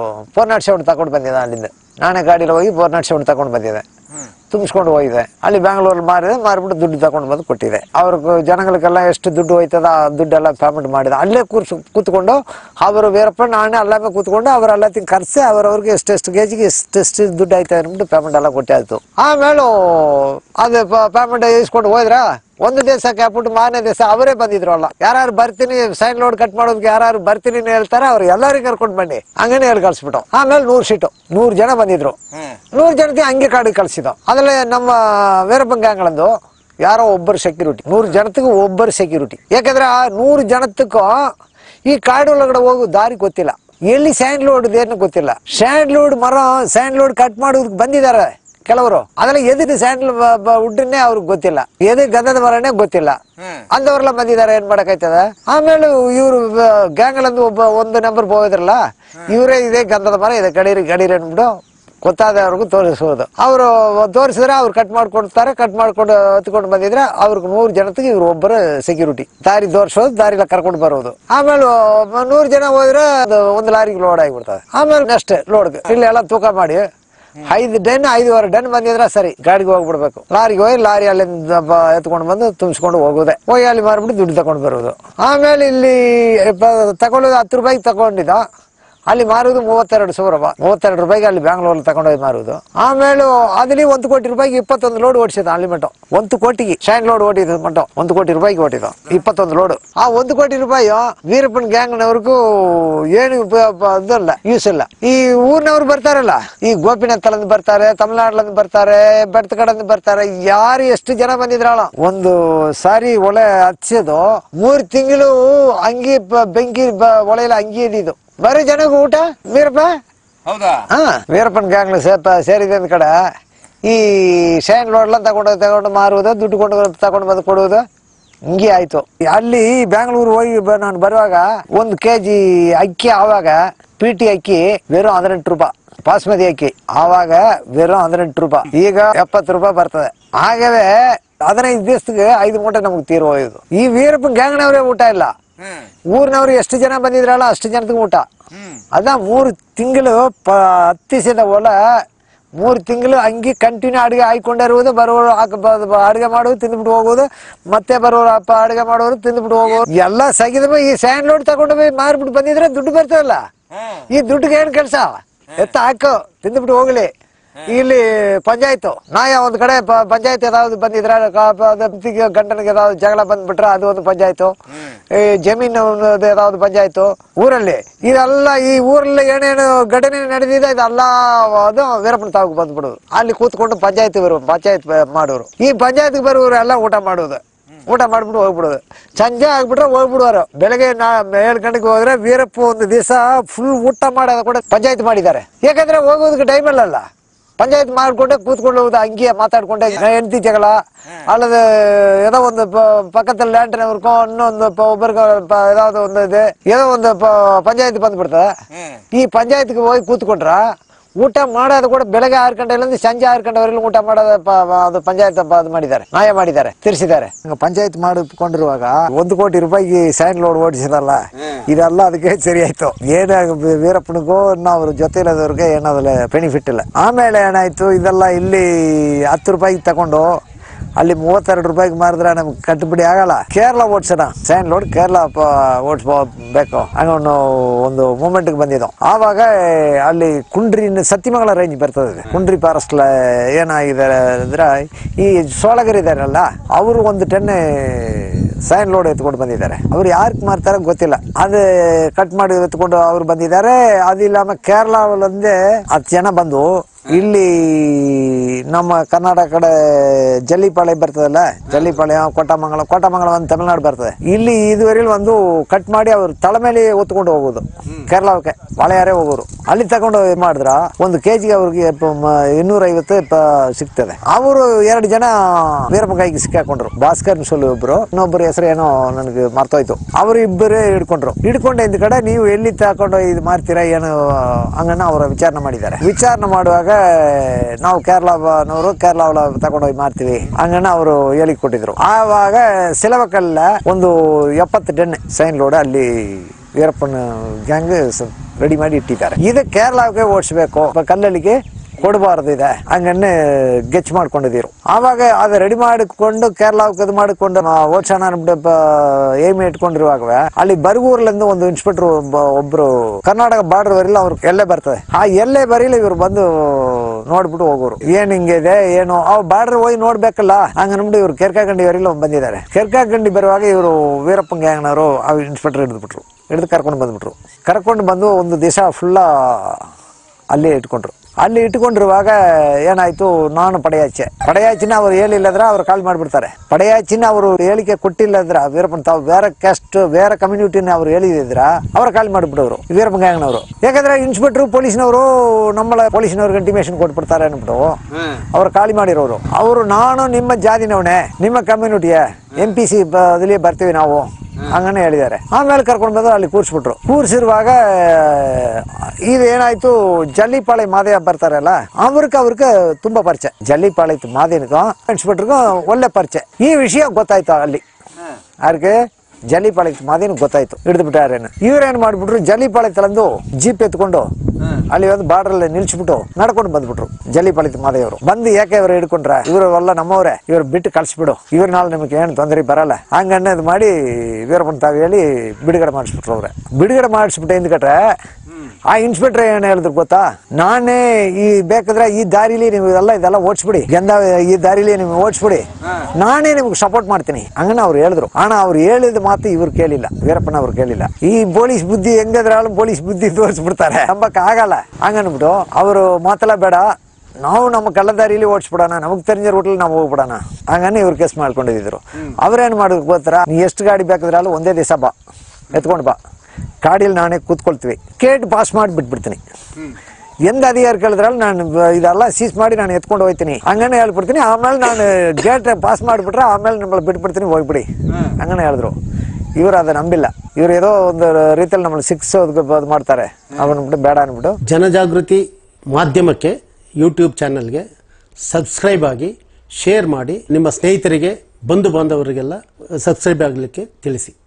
407 ತಗೊಂಡು ಬಂದಿದ್ದೆ. ಅಲ್ಲಿಂದ ನಾನೇ ಗಾಡಿಯಲ್ಲಿ ಹೋಗಿ 407 ತಗೊಂಡು ಬಂದಿದ್ದೆ ತುಂಬಿಸ್ಕೊಂಡು ಹೋಗಿದೆ. ಅಲ್ಲಿ ಬೆಂಗಳೂರಲ್ಲಿ ಮಾರಿಬಿಟ್ಟು ದುಡ್ಡು ತಗೊಂಡು ಬಂದು ಕೊಟ್ಟಿದೆ. ಅವ್ರಿಗೆ ಜನಗಳಿಗೆಲ್ಲ ಎಷ್ಟು ದುಡ್ಡು ಹೋಯ್ತದ ಆ ದುಡ್ಡೆಲ್ಲ ಪೇಮೆಂಟ್ ಮಾಡಿದೆ. ಅಲ್ಲೇ ಕೂತ್ಕೊಂಡು ಅವರು ವೀರಪ್ಪ ನಾನೇ ಅಲ್ಲೇ ಕೂತ್ಕೊಂಡು ಅವರೆಲ್ಲ ಕರ್ಸಿ ಅವ್ರವ್ರಿಗೆ ಎಷ್ಟೆಷ್ಟು ಕೆಜಿಗೆ ಎಷ್ಟೆಷ್ಟು ದುಡ್ಡು ಆಯ್ತು ಅಂದ್ಬಿಟ್ಟು ಪೇಮೆಂಟ್ ಎಲ್ಲ ಕೊಟ್ಟೆ ಆಯ್ತು. ಆಮೇಲೆ ಅದು ಪೇಮೆಂಟ್ ಇಸ್ಕೊಂಡು ಹೋದ್ರ 1 ದಿವಸಕ್ಕೆ ಹಾಕ್ಬಿಟ್ಟು ಮಾರನೇ ದಿವಸ ಅವರೇ ಬಂದಿದ್ರು. ಅಲ್ಲ ಯಾರು ಬರ್ತೀನಿ ಸೈನ್ ಲೋಡ್ ಕಟ್ ಮಾಡೋದಕ್ಕೆ ಯಾರು ಬರ್ತೀನಿ ಹೇಳ್ತಾರೆ ಅವ್ರು ಎಲ್ಲರಿಗೂ ಕರ್ಕೊಂಡು ಬನ್ನಿ ಹಂಗನೇ ಹೇಳಿ ಕಳ್ಸಿಬಿಟ್ಟು. ಆಮೇಲೆ 100 ಸೀಟು 100 ಜನ ಬಂದಿದ್ರು. 100 ಜನಕ್ಕೆ ಹಂಗೆ ಕಾಡಿಗೆ ಕಳ್ಸಿದ್ದು. ಅದ್ರಲ್ಲಿ ನಮ್ಮ ವೀರಪ್ಪನ್ ಗ್ಯಾಂಗ್ಗಳಂದು ಯಾರೋ ಒಬ್ಬರು ಸೆಕ್ಯೂರಿಟಿ 100 ಜನತ್ತಿಗೂ ಒಬ್ಬರು ಸೆಕ್ಯೂರಿಟಿ. ಯಾಕಂದ್ರೆ ಆ 100 ಜನತ್ತಕ್ಕೂ ಈ ಕಾಡು ಒಳಗಡೆ ಹೋಗೋ ದಾರಿ ಗೊತ್ತಿಲ್ಲ. ಎಲ್ಲಿ ಸ್ಯಾಂಡ್ ಲೋಡ್ ಏನು ಗೊತ್ತಿಲ್ಲ. ಸ್ಯಾಂಡ್ ಲೋಡ್ ಕಟ್ ಮಾಡೋದಕ್ಕೆ ಬಂದಿದ್ದಾರೆ ಕೆಲವರು. ಅದ್ರಲ್ಲಿ ಎದಿದ್ದು ಸ್ಯಾಂಡಲ್ ಉಡ್ಡನ್ನೇ ಅವ್ರಿಗೆ ಗೊತ್ತಿಲ್ಲ, ಎದು ಗಂಧದ ಮರನೇ ಗೊತ್ತಿಲ್ಲ. ಅಂದವ್ರೆಲ್ಲ ಬಂದಿದ್ದಾರೆ, ಏನ್ ಮಾಡಕಾಯ್ತದ. ಆಮೇಲೆ ಇವ್ರು ಗ್ಯಾಂಗ್ಗಳಂದು ಒಂದು ನಂಬರ್ ಹೋಗಿದ್ರಲ್ಲ, ಇವರೇ ಇದೇ ಗಂಧದ ಮರ ಇದೆ ಗಡೀರಿ ಅನ್ಬಿಟ್ಟು ಗೊತ್ತಾದವ್ರಿಗೂ ತೋರಿಸೋದು. ಅವರು ತೋರಿಸಿದ್ರೆ ಅವ್ರು ಕಟ್ ಮಾಡ್ಕೊಡ್ತಾರೆ. ಕಟ್ ಮಾಡ್ಕೊಂಡು ಹತ್ಕೊಂಡು ಬಂದಿದ್ರೆ ಅವ್ರಿಗೆ 100 ಜನತೆಗೆ ಇವ್ರು ಒಬ್ಬರು ಸೆಕ್ಯೂರಿಟಿ. ದಾರಿ ತೋರಿಸೋದು, ದಾರಿಲ ಕರ್ಕೊಂಡು ಬರೋದು. ಆಮೇಲೆ 100 ಜನ ಹೋದ್ರೆ ಅದು 1 ಲಾರಿಗೆ ಲೋಡ್ ಆಗಿಬಿಡ್ತದೆ. ಆಮೇಲೆ ನೆಕ್ಸ್ಟ್ ಲೋಡ್ಗೆ ಇಲ್ಲೆಲ್ಲ ತೂಕ ಮಾಡಿ 5 ಟನ್ 5.5 ಟನ್ ಬಂದಿದ್ರೆ ಸರಿ, ಗಾಡಿಗೆ ಹೋಗ್ಬಿಡ್ಬೇಕು. ಲಾರಿಗೆ ಹೋಗಿ ಲಾರಿ ಅಲ್ಲಿಂದ ಎತ್ಕೊಂಡು ಬಂದು ತುಂಬಿಸ್ಕೊಂಡು ಹೋಗೋದೆ. ಹೋಗಿ ಅಲ್ಲಿ ಮಾರ್ಬಿಟ್ಟು ದುಡ್ಡು ತಗೊಂಡು ಬರೋದು. ಆಮೇಲೆ ಇಲ್ಲಿ ತಗೊಳ್ಳೋದು 10 ರೂಪಾಯಿಗೆ ತಗೊಂಡಿದ್ದ, ಅಲ್ಲಿ ಮಾರುವುದು 32 ರೂಪಾಯಿಗೆ ಅಲ್ಲಿ ಬ್ಯಾಂಗ್ಳೂರಲ್ಲಿ ತಗೊಂಡೋಗಿ ಮಾರುವುದು. ಆಮೇಲೆ ಅದಲ್ಲಿ 1 ಕೋಟಿ ರೂಪಾಯಿಗೆ 21 ಲೋಡ್ ಓಡಿಸಿದ. ಅಲ್ಲಿ ಮಟ್ಟ 1 ಕೋಟಿಗೆ ಶೈನ್ ಲೋಡ್ ಓಡಿದ ಮಟ್ಟ 1 ಕೋಟಿ ರೂಪಾಯಿಗೆ ಓಡಿದ 21 ಲೋಡ್. ಆ 1 ಕೋಟಿ ರೂಪಾಯಿ ವೀರಪ್ಪನ ಗ್ಯಾಂಗ್ನವ್ರಿಗೂ ಏನು ಅದಲ್ಲ, ಯೂಸ್ ಇಲ್ಲ. ಈ ಊರಿನವ್ರು ಬರ್ತಾರಲ್ಲ, ಈ ಗೋಪಿನಾಥ್ ಬರ್ತಾರೆ, ತಮಿಳ್ನಾಡ್ಲಿಂದ ಬರ್ತಾರೆ, ಬೆಟ್ಟ ಕಡೆಯಿಂದ ಬರ್ತಾರೆ. ಯಾರು ಎಷ್ಟು ಜನ ಬಂದಿದ್ರಾಳ, ಒಂದು ಸಾರಿ ಒಲೆ ಹಚ್ಚೋದು 3 ತಿಂಗಳು ಅಂಗಿ ಬೆಂಕಿ ಒಲೆಯಲ್ಲಿ ಅಂಗಿ ಇದ್ದಿದ್ದು. ಬರೀ ಜನಗೂ ಊಟ ವೀರಪ್ಪ. ಹೌದಾ? ವೀರಪ್ಪನ ಗ್ಯಾಂಗ್ ಸೇರಿದ ಕಡೆ ಈ ಶೈನ್ ಲೋಡ್ಲ ತಗೊಂಡು ಮಾರುವುದು, ದುಡ್ಡು ತಗೊಂಡು ಬಂದು ಕೊಡುವುದು, ಹಿಂಗೆ ಆಯ್ತು. ಅಲ್ಲಿ ಬ್ಯಾಂಗ್ಳೂರು ಹೋಗಿ ನಾನು ಬರುವಾಗ 1 kg ಅಕ್ಕಿ, ಆವಾಗ PT ಅಕ್ಕಿ ವೆறும் 18 ರೂಪಾಯಿ, ಬಾಸ್ಮತಿ ಅಕ್ಕಿ ಆವಾಗ ವೆறும் 18 ರೂಪಾಯಿ, ಈಗ 70 ರೂಪಾಯಿ ಬರ್ತದೆ. ಹಾಗವೇ 15 ದಿವಸಕ್ಕೆ 5 ಮೂಟೆ ನಮ್ಗೆ ತೀರು ಹೋಯ್ದು. ಈ ವೀರಪ್ಪನ ಗ್ಯಾಂಗ್ನವ್ರೇ ಊಟ ಇಲ್ಲ. ಊರಿನವ್ರು ಎಷ್ಟು ಜನ ಬಂದಿದ್ರಲ್ಲ ಅಷ್ಟು ಜನದ ಊಟ. ಅದ 3 ತಿಂಗಳು ಹತ್ತಿಸಿದ ಹೊಲ, 3 ತಿಂಗಳು ಹಂಗಿ ಕಂಟಿನ್ಯೂ ಅಡುಗೆ ಹಾಕೊಂಡೇ ಬರೋರು ಅಡುಗೆ ಮಾಡೋದು, ತಿಂದ್ಬಿಟ್ಟು ಹೋಗೋದು, ಮತ್ತೆ ಬರೋರು ಅಡುಗೆ ಮಾಡೋರು, ತಿಂದ್ಬಿಟ್ಟು ಹೋಗೋರು ಎಲ್ಲ ಸಗಿದ. ಈ ಸ್ಯಾಂಡ್ ಲೋಡ್ ತಗೊಂಡು ಹೋಗಿ ಮಾರ್ಬಿಟ್ಟು ಬಂದಿದ್ರೆ ದುಡ್ಡು ಬರ್ತದಲ್ಲ. ಈ ದುಡ್ಡಿಗೆ ಏನ್ ಕೆಲಸ? ಎತ್ತ ಹಾಕು, ತಿಂದ್ಬಿಟ್ಟು ಹೋಗ್ಲಿ. ಇಲ್ಲಿ ಪಂಚಾಯತ್ ನಾಯ ಒಂದ್ ಕಡೆ ಪಂಚಾಯತ್ ಯಾವ್ದು ಬಂದಿದ್ರೆ, ಗಂಡನಿಗೆ ಯಾವ್ದು ಜಗಳ ಬಂದ್ಬಿಟ್ರೆ ಅದು ಒಂದು ಪಂಚಾಯತ್, ಜಮೀನು ಯಾವ್ದು ಪಂಚಾಯತ್. ಊರಲ್ಲಿ ಇದೆಲ್ಲ, ಈ ಊರಲ್ಲಿ ಏನೇನು ಘಟನೆ ನಡೆದಿದೆ ಇದೆಲ್ಲ ಅದು ವೀರಪ್ಪನ ತಾವು ಬಂದ್ಬಿಡೋದು. ಅಲ್ಲಿ ಕೂತ್ಕೊಂಡು ಪಂಚಾಯತ್ ಮಾಡೋರು. ಈ ಪಂಚಾಯತ್ಗೆ ಬರೋರು ಎಲ್ಲ ಊಟ ಮಾಡೋದು. ಊಟ ಮಾಡ್ಬಿಟ್ಟು ಹೋಗ್ಬಿಡೋದು. ಸಂಜೆ ಆಗ್ಬಿಟ್ರೆ ಹೋಗ್ಬಿಡುವರು. ಬೆಳಗ್ಗೆ 7 ಗಂಟೆಗೆ ಹೋದ್ರೆ ವೀರಪ್ಪ ಒಂದು ದಿವಸ ಫುಲ್ ಊಟ ಮಾಡೋದು ಕೂಡ ಪಂಚಾಯತ್ ಮಾಡಿದ್ದಾರೆ. ಯಾಕಂದ್ರೆ ಹೋಗೋದಕ್ಕೆ ಟೈಮ್ ಇಲ್ಲಲ್ಲ. ಪಂಚಾಯತ್ ಮಾಡ್ಕೊಂಡೆ ಕೂತ್ಕೊಂಡು ಹೋಗುದು, ಹಂಗೆ ಮಾತಾಡ್ಕೊಂಡೆ ಹೆಂಡತಿ ಜಗಳ, ಅಲ್ಲದ ಏನೋ ಒಂದು ಪಕ್ಕದಲ್ಲಿ ಲ್ಯಾಂಡ್ನವ್ರಿಗೋ ಇನ್ನೊಂದು ಒಬ್ಬರಿಗೆ ಯಾವ್ದೋ ಒಂದು ಇದೆ, ಏನೋ ಒಂದು ಪಂಚಾಯತ್ ಬಂದ್ಬಿಡ್ತದೆ. ಈ ಪಂಚಾಯತ್ಗೆ ಹೋಗಿ ಕೂತ್ಕೊಂಡ್ರ ಊಟ ಮಾಡೋದು ಕೂಡ ಬೆಳಗ್ಗೆ 6 ಗಂಟೆಯಿಂದ ಸಂಜೆ 6 ಗಂಟೆವರೆಗೂ ಊಟ ಮಾಡೋದು ಅದು ಪಂಚಾಯತ್ ಮಾಡಿದ್ದಾರೆ, ನ್ಯಾಯ ಮಾಡಿದ್ದಾರೆ, ತಿರ್ಸಿದ್ದಾರೆ. ಪಂಚಾಯತ್ ಮಾಡಿಕೊಂಡಿರುವಾಗ 1 ಕೋಟಿ ರೂಪಾಯಿಗೆ ಸೈನ್ ಲೋಡ್ ಓಡಿಸಿದಲ್ಲ, ಇದೆಲ್ಲ ಅದಕ್ಕೆ ಸರಿ ಆಯ್ತು. ಏನ ವೀರಪ್ಪನಿಗೂ ಅವ್ರ ಜೊತೆಲದವ್ರಿಗೆ ಏನಾದ್ರೆ ಬೆನಿಫಿಟ್ ಇಲ್ಲ. ಆಮೇಲೆ ಏನಾಯ್ತು, ಇದೆಲ್ಲ ಇಲ್ಲಿ 10 ರೂಪಾಯಿಗೆ ತಗೊಂಡು ಅಲ್ಲಿ 32 ರೂಪಾಯಿಗೆ ಮಾರಿದ್ರೆ ನಮ್ಗೆ ಕಟ್ಟುಬಿಡಿ ಆಗಲ್ಲ. ಕೇರಳ ಓಡಿಸೋಣ, ಸೈನ್ ಲೋಡ್ ಕೇರಳ ಓಡಿಸ್ಬೇಕು ಅನ್ನೋ ಒಂದು ಮೂಮೆಂಟ್ಗೆ ಬಂದಿದ್ದು. ಆವಾಗ ಅಲ್ಲಿ ಕುಂಡ್ರಿ ಸತ್ಯಮಂಗಲ ರೇಂಜ್ ಬರ್ತದೆ. ಕುಂಡ್ರಿ ಫಾರೆಸ್ಟ್ ಏನಾಗಿದೆ ಅಂದ್ರೆ, ಈ ಸೋಳಗರ್ ಇದಾರಲ್ಲ, ಅವರು 1 ಟನ್ ಸೈನ್ ಲೋಡ್ ಎತ್ಕೊಂಡು ಬಂದಿದ್ದಾರೆ. ಅವ್ರು ಯಾರಿಗೆ ಮಾರ್ತಾರೆ ಗೊತ್ತಿಲ್ಲ. ಅದು ಕಟ್ ಮಾಡಿ ಎತ್ಕೊಂಡು ಅವ್ರು ಬಂದಿದ್ದಾರೆ. ಅದಿಲ್ಲ ಕೇರಳದೊಂದೇ 10 ಜನ ಬಂದು ಇಲ್ಲಿ ನಮ್ಮ ಕರ್ನಾಟಕ ಕಡೆ ಜಲ್ಲಿಪಾಳ್ಯ ಬರ್ತದಲ್ಲ, ಜಲ್ಲಿಪಾಳ್ಯ, ಕೋಟಮಂಗಲ ಒಂದು ತಮಿಳ್ನಾಡು ಬರ್ತದೆ. ಇಲ್ಲಿ ಇದುವರೆಗೂ ಒಂದು ಕಟ್ ಮಾಡಿ ಅವ್ರು ತಲೆ ಮೇಲೆ ಹೊತ್ಕೊಂಡು ಹೋಗೋದು, ಕೇರಳಕ್ಕೆ ಬಾಳೆಯಾರೇ ಹೋಗೋರು. ಅಲ್ಲಿ ತಗೊಂಡು ಮಾಡಿದ್ರ 1 kg ಅವ್ರಿಗೆ 250 ಸಿಗ್ತದೆ. ಅವರು 2 ಜನ ವೀರಪ್ಪ ಕೈಗೆ ಸಿಕ್ಕಾಕೊಂಡ್ರು. ಭಾಸ್ಕರ್ ಸೊಲ್ಲು ಒಬ್ರು, ಇನ್ನೊಬ್ಬರು ಹೆಸರು ಏನೋ ನನಗೆ ಮರ್ತೋಯ್ತು. ಅವರು ಇಬ್ಬರೇ ಹಿಡ್ಕೊಂಡ್ರು. ಹಿಡ್ಕೊಂಡು ಇಂದ ಕಡೆ ನೀವು ಎಲ್ಲಿ ತಗೊಂಡು ಇದು ಮಾಡ್ತೀರಾ ಏನು ಹಂಗನ್ನ ಅವರ ವಿಚಾರಣೆ ಮಾಡಿದ್ದಾರೆ. ವಿಚಾರಣೆ ಮಾಡುವಾಗ ನಾವು ಕೇರಳನವರು ಕೇರಳ ತಗೊಂಡೋಗಿ ಮಾಡ್ತೀವಿ ಹಂಗನ್ನ ಅವರು ಹೇಳಿ ಕೊಟ್ಟಿದ್ರು. ಆವಾಗ ಸಿಲವಕಲ್ಲ ಒಂದು 70 ಟನ್ ಸೈನ್ ಲೋಡ್ ಅಲ್ಲಿ ವೀರಪ್ಪನ ಗ್ಯಾಂಗ್ ರೆಡಿ ಮಾಡಿ ಇಟ್ಟಿದ್ದಾರೆ. ಇದು ಕೇರಳಕ್ಕೆ ಓಡಿಸ್ಬೇಕು, ಕಲ್ಲಲ್ಲಿಗೆ ಕೊಡಬಾರ್ದು ಇದೆ ಹಂಗನ್ನೇ ಗೆಚ್ ಮಾಡ್ಕೊಂಡಿದ್ದೀರು. ಆವಾಗ ಅದು ರೆಡಿ ಮಾಡಿಕೊಂಡು ಕೇರಳಕ್ಕೆ ಇದು ಮಾಡಿಕೊಂಡು ಓಡ್ಸೋಣ ಏಮಿ ಇಟ್ಕೊಂಡಿರುವಾಗ ಅಲ್ಲಿ ಬರಗೂರ್ಲಿಂದ ಒಂದು ಇನ್ಸ್ಪೆಕ್ಟರ್ ಒಬ್ರು ಕರ್ನಾಟಕ ಬಾರ್ಡರ್ ವರೆಲ್ಲ ಅವ್ರು ಎಲ್ಲೇ ಬರ್ತದೆ. ಆ ಎಲ್ಲೇ ಬರೀಲಿ ಇವ್ರು ಬಂದು ನೋಡ್ಬಿಟ್ಟು ಹೋಗೋರು. ಏನ್ ಹಿಂಗಿದೆ ಏನು ಅವ್ ಬಾರ್ಡರ್ ಹೋಗಿ ನೋಡ್ಬೇಕಲ್ಲ ಹಂಗನ್ಬಿಟ್ಟು ಇವ್ರು ಕೆರ್ಕಾಗಂಡಿ ವರೆಲ್ಲ ಬಂದಿದ್ದಾರೆ. ಕೆರ್ಕಾಗಂಡಿ ಬರುವಾಗ ಇವರು ವೀರಪ್ಪನ್ ಗ್ಯಾಂಗ್ನವರು ಆ ಇನ್ಸ್ಪೆಕ್ಟರ್ ಹಿಡಿದು ಕರ್ಕೊಂಡು ಬಂದ್ಬಿಟ್ರು. ಕರ್ಕೊಂಡು ಬಂದು ಒಂದು ದಿವಸ ಫುಲ್ಲ ಅಲ್ಲೇ ಇಟ್ಕೊಂಡ್ರು. ಅಲ್ಲಿ ಇಟ್ಕೊಂಡಿರುವಾಗ ಏನಾಯ್ತು, ನಾನು ಪಡೆಯಾಚಿನ ಅವ್ರು ಹೇಳಿಲ್ಲದ್ರ ಅವ್ರು ಕಾಲ್ ಮಾಡ್ಬಿಡ್ತಾರೆ. ಪಡೆಯಾಚಿನ ಅವರು ಹೇಳಿಕೆ ಕೊಟ್ಟಿಲ್ಲದ್ರ ವೀರಪ್ಪನ್ ತಾವು ಬೇರೆ ಕ್ಯಾಸ್ಟ್ ಬೇರೆ ಕಮ್ಯುನಿಟಿನ ಅವ್ರು ಹೇಳಿದ್ರ ಅವ್ರ ಕಾಲ್ ಮಾಡಿಬಿಡೋರು ವೀರಪ್ಪನ್ ಗ್ಯಾಂಗ್ನವರು. ಯಾಕಂದ್ರೆ ಇನ್ಸ್ಪೆಕ್ಟರ್ ಪೊಲೀಸ್ನವರು ನಮ್ಮಳ ಪೊಲೀಸ್ನವ್ರಿಗೆ ಇಂಟಿಮೇಷನ್ ಕೊಟ್ಬಿಡ್ತಾರೆ ಅನ್ಬಿಟ್ಟು ಅವ್ರು ಖಾಲಿ ಮಾಡಿರೋರು. ಅವರು ನಾನು ನಿಮ್ಮ ಜಾತಿನವನೇ, ನಿಮ್ಮ ಕಮ್ಯುನಿಟಿಯ MPC ಅದಲ್ಲಿ ಬರ್ತೀವಿ ನಾವು ಹಂಗನೇ ಹೇಳಿದ್ದಾರೆ. ಆಮೇಲೆ ಕರ್ಕೊಂಡು ಬಂದು ಅಲ್ಲಿ ಕೂರಿಸ್ಬಿಟ್ರು. ಕೂರಿಸಿರುವಾಗ ಇದೇನಾಯ್ತು, ಜಲ್ಲಿಪಾಳೆ ಮಾದೇವ ಬರ್ತಾರಲ್ಲ ಅವ್ರಿಗೆ ತುಂಬಾ ಪರಿಚಯ. ಜಲ್ಲಿಪಾಳೆ ಮಾದೇನಿಗೂ ಇನ್ಸ್ಪೆಕ್ಟರ್ಗೂ ಒಳ್ಳೆ ಪರಿಚಯ. ಈ ವಿಷಯ ಗೊತ್ತಾಯ್ತು ಅಲ್ಲಿ ಯಾರಿಗೆ, ಜಲ್ಲಿಪಾಳೆ ಮಾದೇನ ಗೊತ್ತಾಯ್ತು, ಹಿಡಿದು ಬಿಟ್ಟಾರೇನು. ಇವ್ರೇನ್ ಮಾಡ್ಬಿಟ್ರು, ಜಲ್ಲಿಪಾಳೆ ತಲಂದು ಜೀಪ್ ಎತ್ಕೊಂಡು ಅಲ್ಲಿ ಒಂದು ಬಾರ್ಡರ್ ಅಲ್ಲಿ ನಿಲ್ಸ್ಬಿಟ್ಟು ನಡ್ಕೊಂಡು ಬಂದ್ಬಿಟ್ರು. ಜಲ್ಲಿಪಾಳೆ ಮಾದೇವರು ಬಂದು, ಯಾಕೆ ಇವ್ರು ಹಿಡ್ಕೊಂಡ್ರ, ಇವರು ಎಲ್ಲ ನಮ್ಮವ್ರೆ, ಇವ್ರು ಬಿಟ್ಟು ಕಳ್ಸಿಬಿಡು, ಇವ್ರ ನಾಳೆ ನಿಮ್ಗೆ ಏನು ತೊಂದರೆ ಬರಲ್ಲ ಹಂಗನ್ನೋದು ಮಾಡಿ ವೀರಪ್ಪನ ತಾವು ಹೇಳಿ ಬಿಡುಗಡೆ ಮಾಡಿಸ್ಬಿಟ್ರು. ಅವ್ರೆ ಬಿಡುಗಡೆ ಮಾಡಿಸ್ಬಿಟ್ಟು ಹಿಂದ್ಕಟ್ರೆ ಆ ಇನ್ಸ್ಪೆಕ್ಟರ್ ಏನ್ ಹೇಳಿದ್ರು ಗೊತ್ತಾ, ನಾನೇ ಈ ಬೇಕಾದ್ರೆ ಈ ದಾರಿಲಿ ನೀವು ಇದೆಲ್ಲ ಓಡಿಸ್ಬಿಡಿ, ಈ ದಾರಿಲಿ ನೀವು ಓಡಿಸ್ಬಿಡಿ, ನಾನೇ ನಿಮ್ಗೆ ಸಪೋರ್ಟ್ ಮಾಡ್ತೀನಿ ಹಂಗನ ಅವ್ರು ಹೇಳಿದ್ರು. ಅಣ್ಣ ಅವ್ರು ಹೇಳಿದ ಮಾತು ಇವ್ರು ಕೇಳಿಲ್ಲ, ವೀರಪ್ಪನ ಅವ್ರು ಕೇಳಿಲ್ಲ. ಈ ಪೊಲೀಸ್ ಬುದ್ಧಿ ಹೆಂಗದ್ರಾಳು ಪೊಲೀಸ್ ಬುದ್ಧಿ ತೋರಿಸ್ಬಿಡ್ತಾರೆ, ನಂಬಕ್ ಆಗಲ್ಲ. ಹಂಗನ್ಬಿಟ್ಟು ಅವರು ಮಾತೆಲ್ಲ ಬೇಡ, ನಾವು ನಮ್ಮ ಕಳ್ಳದಾರಿಲಿ ಓಡಿಸ್ಬಿಡೋಣ, ನಮಗ್ ತೆರಿஞ்ச ರೂಟಲ್ಲಿ ನಾವು ಹೋಗ್ಬಿಡೋಣ ಹಂಗನೇ ಇವ್ರು ಕೇಸ್ ಮಾಡ್ಕೊಂಡಿದ್ರು. ಅವ್ರೇನ್ ಮಾಡೋದು ಗೊತ್ತಾರ, ನೀ ಎಷ್ಟು ಗಾಡಿ ಬೇಕಾದ್ರಾಳು ಒಂದೇ ದಿವಸ ಬಾ, ಎತ್ಕೊಂಡು ಬಾ, ಗಾಡಿಯಲ್ಲಿ ನಾನೇ ಕೂತ್ಕೊಳ್ತೀವಿ, ಗೇಟ್ ಪಾಸ್ ಮಾಡಿ ಬಿಟ್ಬಿಡ್ತೀನಿ, ಎಂದ ಅಧಿಕಾರಿ ಕೇಳಿದ್ರಲ್ಲಿ ನಾನು ಇದೆಲ್ಲ ಸೀಸ್ ಮಾಡಿ ನಾನು ಎತ್ಕೊಂಡು ಹೋಗ್ತೀನಿ ಹಂಗನೇ ಹೇಳ್ಬಿಡ್ತೀನಿ. ಆಮೇಲೆ ನಾನು ಗೇಟ್ ಪಾಸ್ ಮಾಡಿಬಿಟ್ರೆ ಆಮೇಲೆ ನಮ್ಮಲ್ಲಿ ಬಿಟ್ಬಿಡ್ತೀನಿ, ಹೋಗ್ಬಿಡಿ ಹಂಗನೇ ಹೇಳಿದ್ರು. ಇವ್ರು ಅದು ನಂಬಿಲ್ಲ. ಇವ್ರು ಏದೋ ಒಂದು ರೀತಿಯಲ್ಲಿ ನಮ್ಮಲ್ಲಿ ಶಿಕ್ಷೆ ಮಾಡ್ತಾರೆ, ಅವನ್ಬಿಟ್ಟು ಬೇಡ ಅನ್ಬಿಟ್ಟು. ಜನಜಾಗೃತಿ ಮಾಧ್ಯಮಕ್ಕೆ ಯೂಟ್ಯೂಬ್ ಚಾನಲ್ಗೆ ಸಬ್ಸ್ಕ್ರೈಬ್ ಆಗಿ, ಶೇರ್ ಮಾಡಿ, ನಿಮ್ಮ ಸ್ನೇಹಿತರಿಗೆ ಬಂಧು ಬಾಂಧವರಿಗೆಲ್ಲ ಸಬ್ಸ್ಕ್ರೈಬ್ ಆಗಲಿಕ್ಕೆ ತಿಳಿಸಿ.